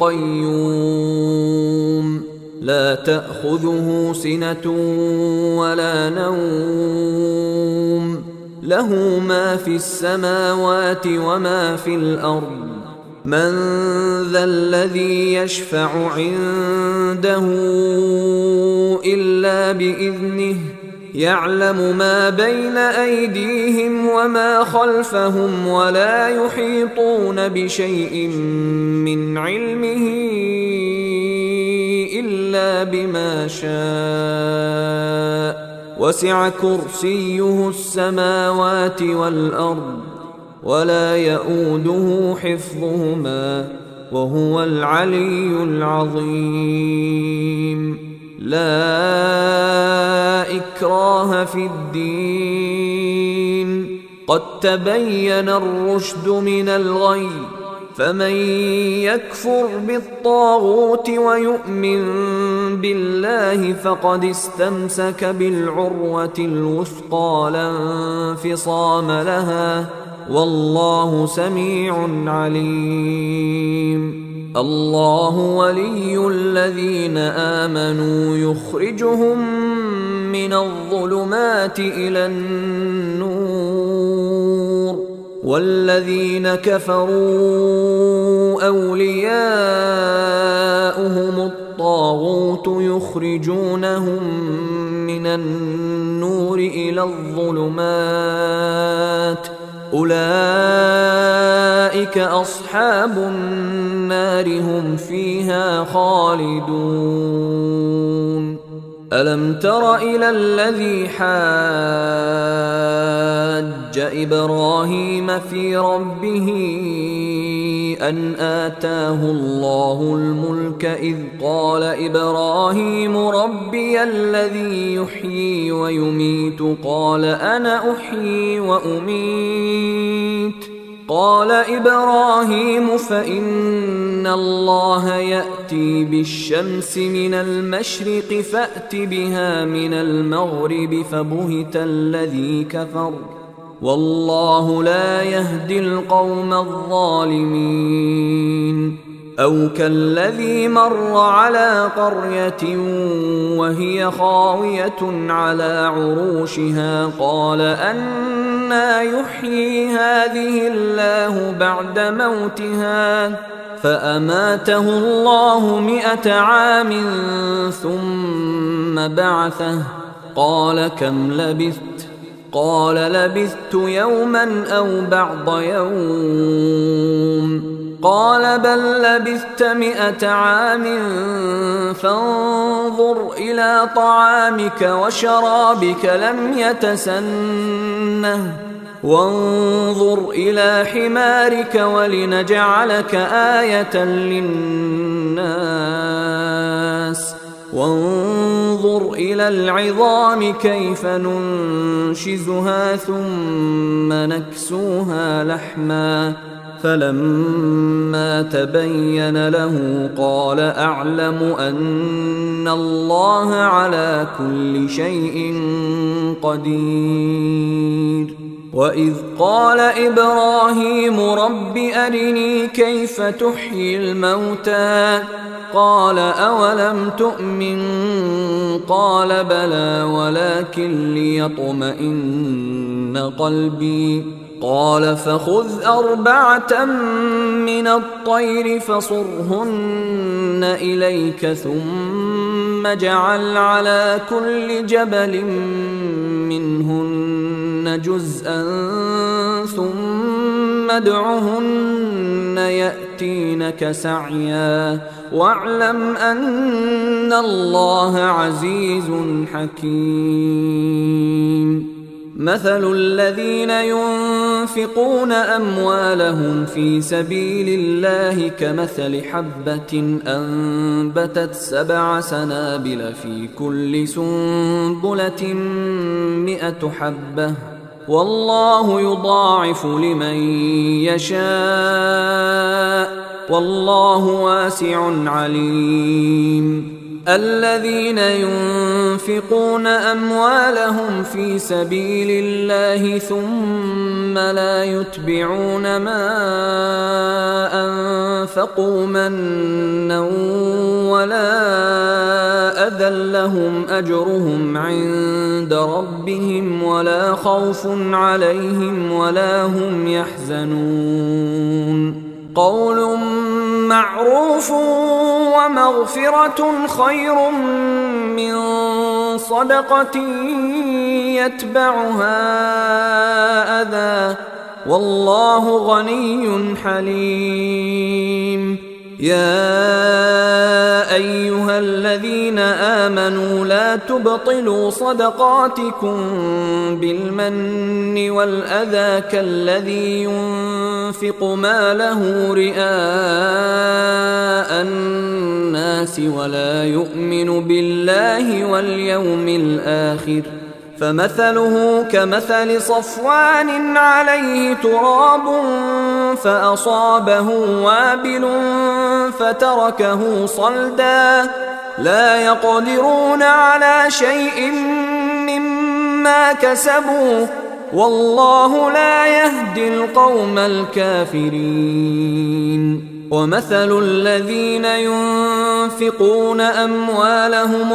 القيوم لا تأخذه سنة ولا نوم له ما في السماوات وما في الأرض من ذا الذي يشفع عنده إلا بإذنه يعلم ما بين أيديهم وما خلفهم ولا يحيطون بشيء من علمه إلا بما شاء وسع كرسيه السماوات والأرض ولا يؤوده حفظهما وهو العلي العظيم. لا إكراه في الدين قد تبين الرشد من الغي فمن يكفر بالطاغوت ويؤمن بالله فقد استمسك بالعروة الوثقى لا انفصام لها والله سميع عليم. الله ولي الذين آمنوا يخرجهم من الظلمات إلى النور والذين كفروا أولياؤهم الطاغوت يخرجونهم من النور إلى الظلمات أولئك أصحاب النار هم فيها خالدون. ألم تر إلى الذي حاج إبراهيم في ربه أن آتاه الله الملك إذ قال إبراهيم ربي الذي يحيي ويميت قال أنا أحيي وأميت قال إبراهيم فإن الله يأتي بالشمس من المشرق فأت بها من المغرب فبهت الذي كفر والله لا يهدي القوم الظالمين. أو كالذي مر على قرية وهي خاوية على عروشها قال أنى يحيي هذه الله بعد موتها فأماته الله مئة عام ثم بعثه قال كم لبثت قال لبثت يوما أو بعض يوم قال بل لبثت مئة عام فانظر إلى طعامك وشرابك لم يتسنه وانظر إلى حمارك ولنجعلك آية للناس وانظر إلى العظام كيف ننشزها ثم نكسوها لحما فلما تبين له قال أعلم أن الله على كل شيء قدير. وإذ قال إبراهيم رب أرني كيف تحيي الموتى قال أولم تؤمن قال بلى ولكن ليطمئن قلبي قال فخذ أربعة من الطير فصرهن إليك ثم اجعل على كل جبل منهن جزءا ثم ادعهن يأتينك سعيا واعلم أن الله عزيز حكيم. مثل الذين ينفقون أموالهم في سبيل الله كمثل حبة أنبتت سبع سنابل في كل سنبلة مئة حبة والله يضاعف لمن يشاء والله واسع عليم. الذين ينفقون أموالهم في سبيل الله ثم لا يتبعون ما أنفقوا منا ولا أذى لهم أجرهم عند ربهم ولا خوف عليهم ولا هم يحزنون. قول معروف ومغفرة خير من صدقة يتبعها أذى والله غني حليم. يا أيها الذين آمنوا لا تبطلوا صدقاتكم بالمن والأذى كالذي ينفق ماله رئاء الناس ولا يؤمن بالله واليوم الآخر فمثله كمثل صفوان عليه تراب فأصابه وابل فتركه صلدا لا يقدرون على شيء مما كسبوا والله لا يهدي القوم الكافرين. ومثل الذين ينفقون أموالهم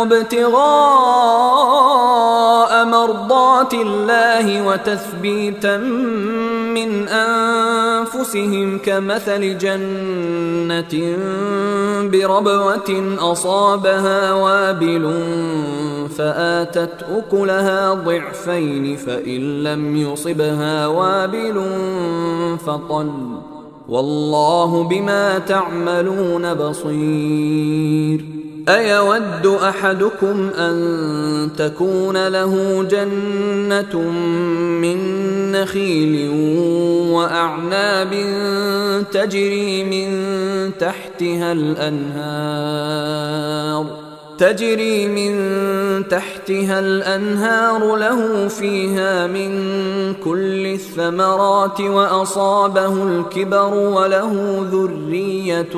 ابتغاء مرضات الله وتثبيتا من أنفسهم كمثل جنة بربوة أصابها وابل فآتت أكلها ضعفين فإن لم يصبها وابل فطل والله بما تعملون بصير. أيود أحدكم أن تكون له جنة من نخيل وأعناب تجري من تحتها الأنهار تجري من تحتها الأنهار له فيها من كل الثمرات وأصابه الكبر وله ذرية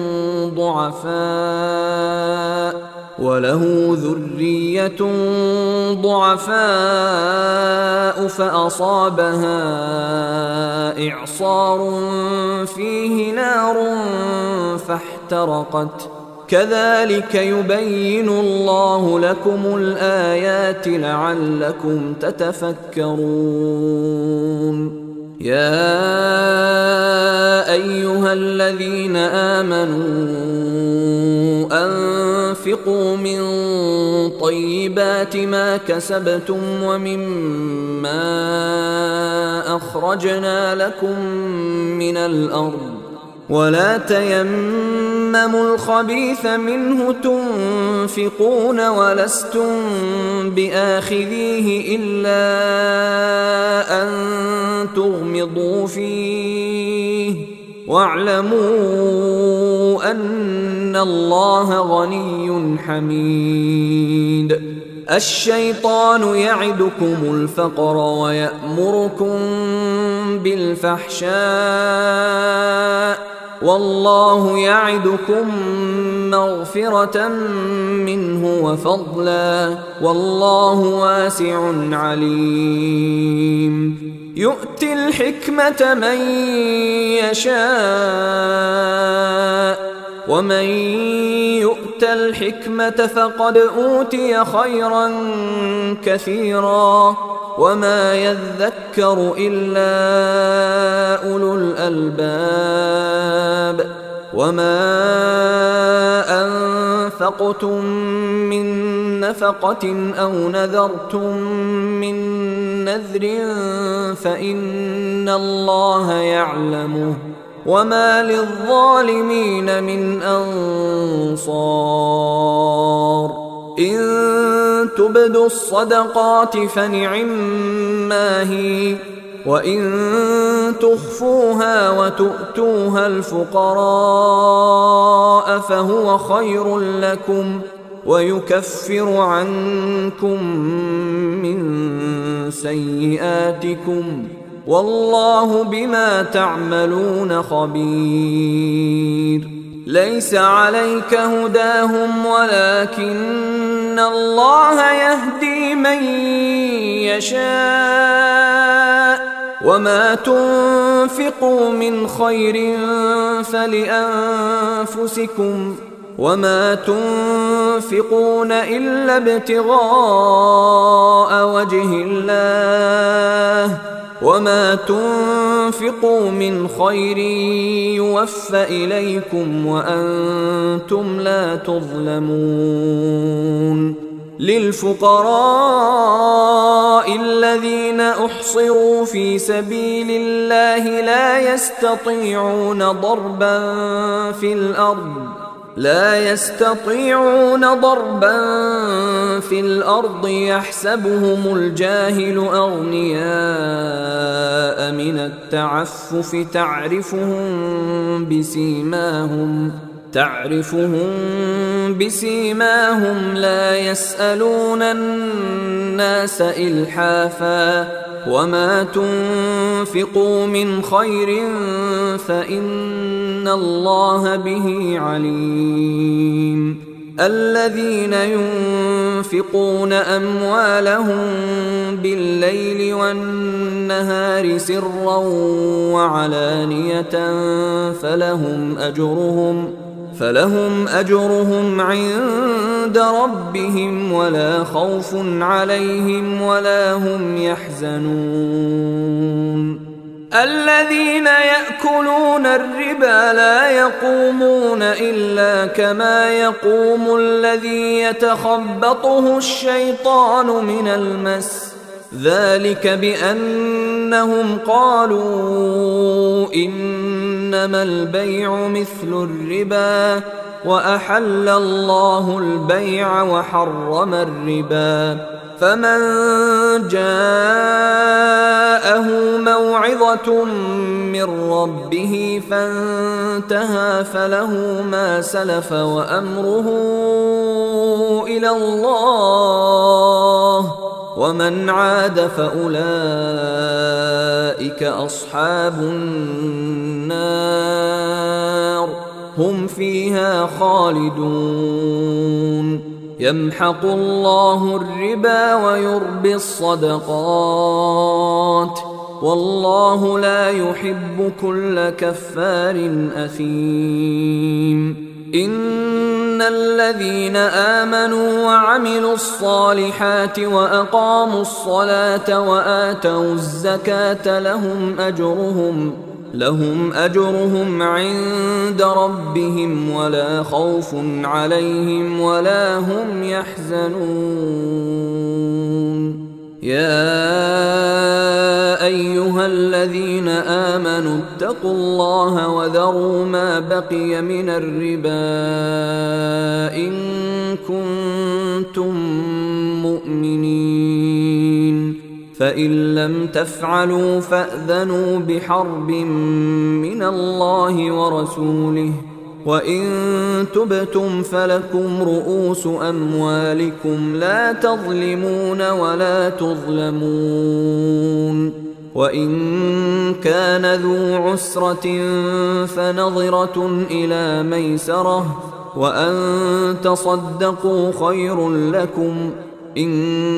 ضعفاء وله ذرية ضعفاء فأصابها إعصار فيه نار فاحترقت كذلك يبين الله لكم الآيات لعلكم تتفكرون. يا أيها الذين آمنوا أنفقوا من طيبات ما كسبتم ومما أخرجنا لكم من الأرض ولا تيمموا الخبيث منه تنفقون ولستم بآخذيه إلا أن تغمضوا فيه واعلموا أن الله غني حميد. الشيطان يعدكم الفقر ويأمركم بالفحشاء والله يعدكم مغفرة منه وفضلا والله واسع عليم. يؤتي الحكمة من يشاء ومن يؤت الحكمة فقد أوتي خيرا كثيرا وما يذكر إلا أولو الألباب. وما أنفقتم من نفقة أو نذرتم من نذر فإن الله يعلمه وما للظالمين من أنصار. إن تبدوا الصدقات فنعما هي وإن تخفوها وتؤتوها الفقراء فهو خير لكم ويكفر عنكم من سيئاتكم والله بما تعملون خبير. ليس عليك هداهم ولكن الله يهدي من يشاء وما تنفقوا من خير فلأنفسكم وما تنفقون إلا ابتغاء وجه الله وما تنفقوا من خير يوفى إليكم وأنتم لا تظلمون. للفقراء الذين أحصروا في سبيل الله لا يستطيعون ضربا في الأرض لا يستطيعون ضربا في الأرض يحسبهم الجاهل أغنياء من التعفف تعرفهم بسيماهم تعرفهم بسيماهم لا يسألون الناس إلحافا وما تنفقوا من خير فإن الله به عليم. الذين ينفقون أموالهم بالليل والنهار سرا وعلانية فلهم أجرهم فلهم أجرهم عند ربهم ولا خوف عليهم ولا هم يحزنون. الذين يأكلون الربا لا يقومون إلا كما يقوم الذي يتخبطه الشيطان من المس، ذلك بأنهم قالوا إنما البيع مثل الربا وأحل الله البيع وحرم الربا، فمن جاءه موعظة من ربه فانتهى فله ما سلف وأمره إلى الله ومن عاد فأولئك أصحاب النار هم فيها خالدون. يمحق الله الربا ويربي الصدقات والله لا يحب كل كفار أثيم. إن الذين آمنوا وعملوا الصالحات وأقاموا الصلاة وآتوا الزكاة لهم أجرهم لهم أجرهم عند ربهم ولا خوف عليهم ولا هم يحزنون. يا أيها الذين آمنوا اتقوا الله وذروا ما بقي من الربا إن كنتم مؤمنين، فإن لم تفعلوا فأذنوا بحرب من الله ورسوله، وإن تبتم فلكم رؤوس أموالكم لا تظلمون ولا تظلمون. وإن كان ذو عسرة فنظرة إلى ميسرة وأن تصدقوا خير لكم إن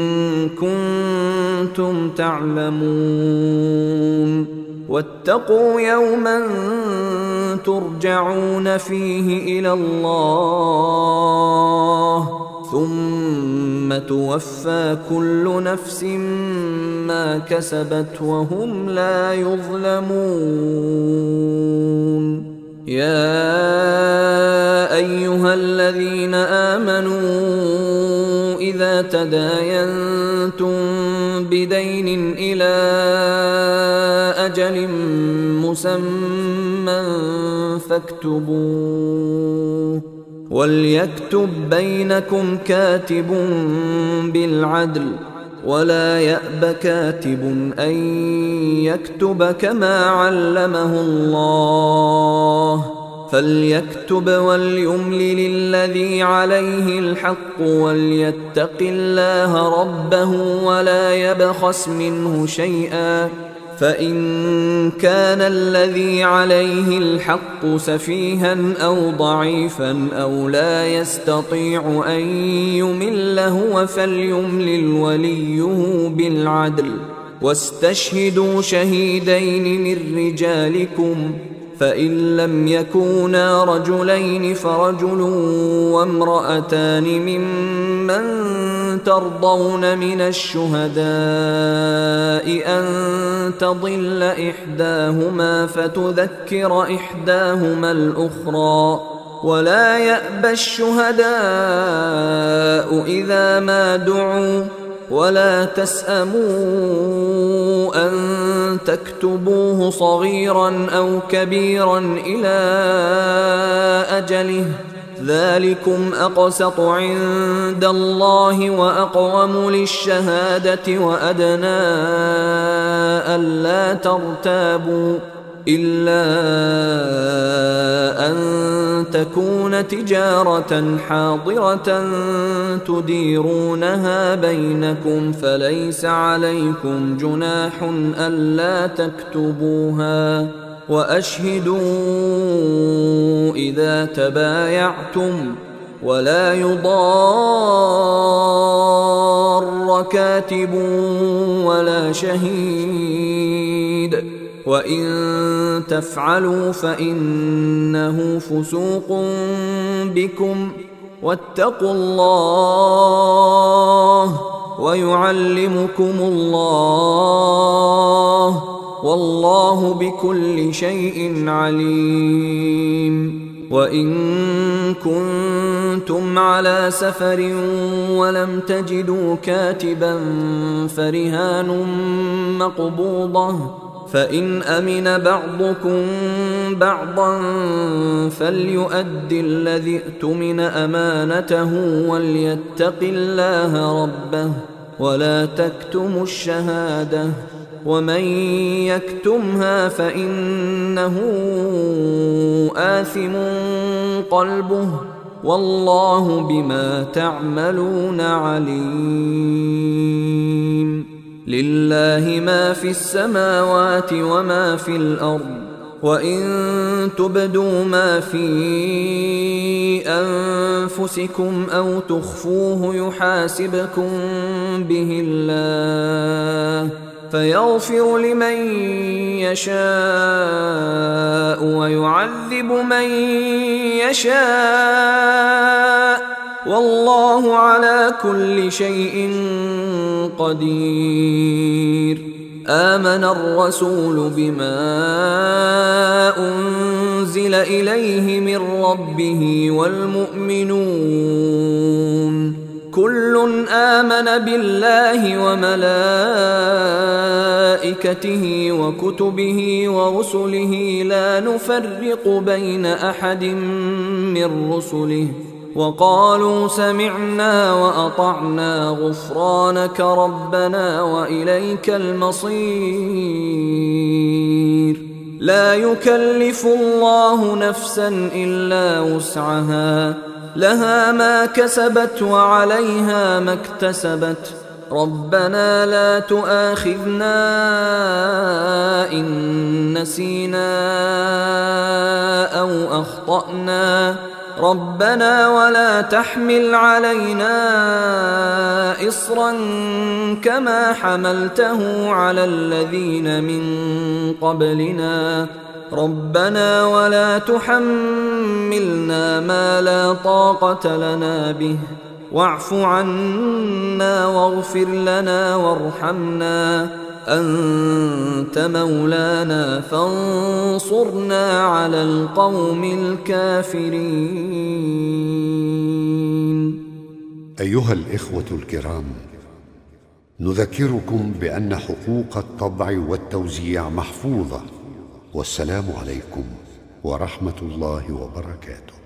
كنتم تعلمون. واتقوا يوما ترجعون فيه إلى الله ثم توفى كل نفس ما كسبت وهم لا يظلمون. يا أيها الذين آمنوا إذا تداينتم بدين إلى أجل مسمى فاكتبوه، وليكتب بينكم كاتب بالعدل ولا يأب كاتب أن يكتب كما علمه الله، فليكتب وليملل الذي عليه الحق وليتق الله ربه ولا يبخس منه شيئا، فإن كان الذي عليه الحق سفيها أو ضعيفا أو لا يستطيع أن يمل هو فليملل وليه بالعدل، واستشهدوا شهيدين من رجالكم، فإن لم يكونا رجلين فرجل وامرأتان ممن ترضون من الشهداء أن تضل إحداهما فتذكر إحداهما الأخرى، ولا يأبى الشهداء إذا ما دعوا، ولا تسأموا أن تكتبوه صغيرا أو كبيرا إلى أجله، ذلكم أقسط عند الله وأقوم للشهادة وأدنى ألا ترتابوا، إلا أن تكون تجارة حاضرة تديرونها بينكم فليس عليكم جناح ألا تكتبوها، وأشهدوا إذا تبايعتم، ولا يضار كاتب ولا شهيد وإن تفعلوا فإنه فسوق بكم واتقوا الله ويعلمكم الله والله بكل شيء عليم. وإن كنتم على سفر ولم تجدوا كاتبا فرهان مقبوضة فإن أمن بعضكم بعضا فليؤد الذي اؤتمن أمانته وليتق الله ربه ولا تكتموا الشهادة ومن يكتمها فإنه آثم قلبه والله بما تعملون عليم. لله ما في السماوات وما في الأرض وإن تبدوا ما في أنفسكم أو تخفوه يحاسبكم به الله فيغفر لمن يشاء ويعذب من يشاء والله على كل شيء قدير. آمن الرسول بما أنزل إليه من ربه والمؤمنون كل آمن بالله وملائكته وكتبه ورسله لا نفرق بين أحد من رسله وقالوا سمعنا وأطعنا غفرانك ربنا وإليك المصير. لا يكلف الله نفسا إلا وسعها لها ما كسبت وعليها ما اكتسبت ربنا لا تؤاخذنا إن نسينا أو أخطأنا ربنا ولا تحمل علينا إصرا كما حملته على الذين من قبلنا ربنا ولا تحملنا ما لا طاقة لنا به واعف عنا واغفر لنا وارحمنا أنت مولانا فانصرنا على القوم الكافرين. أيها الإخوة الكرام، نذكركم بأن حقوق الطبع والتوزيع محفوظة، والسلام عليكم ورحمة الله وبركاته.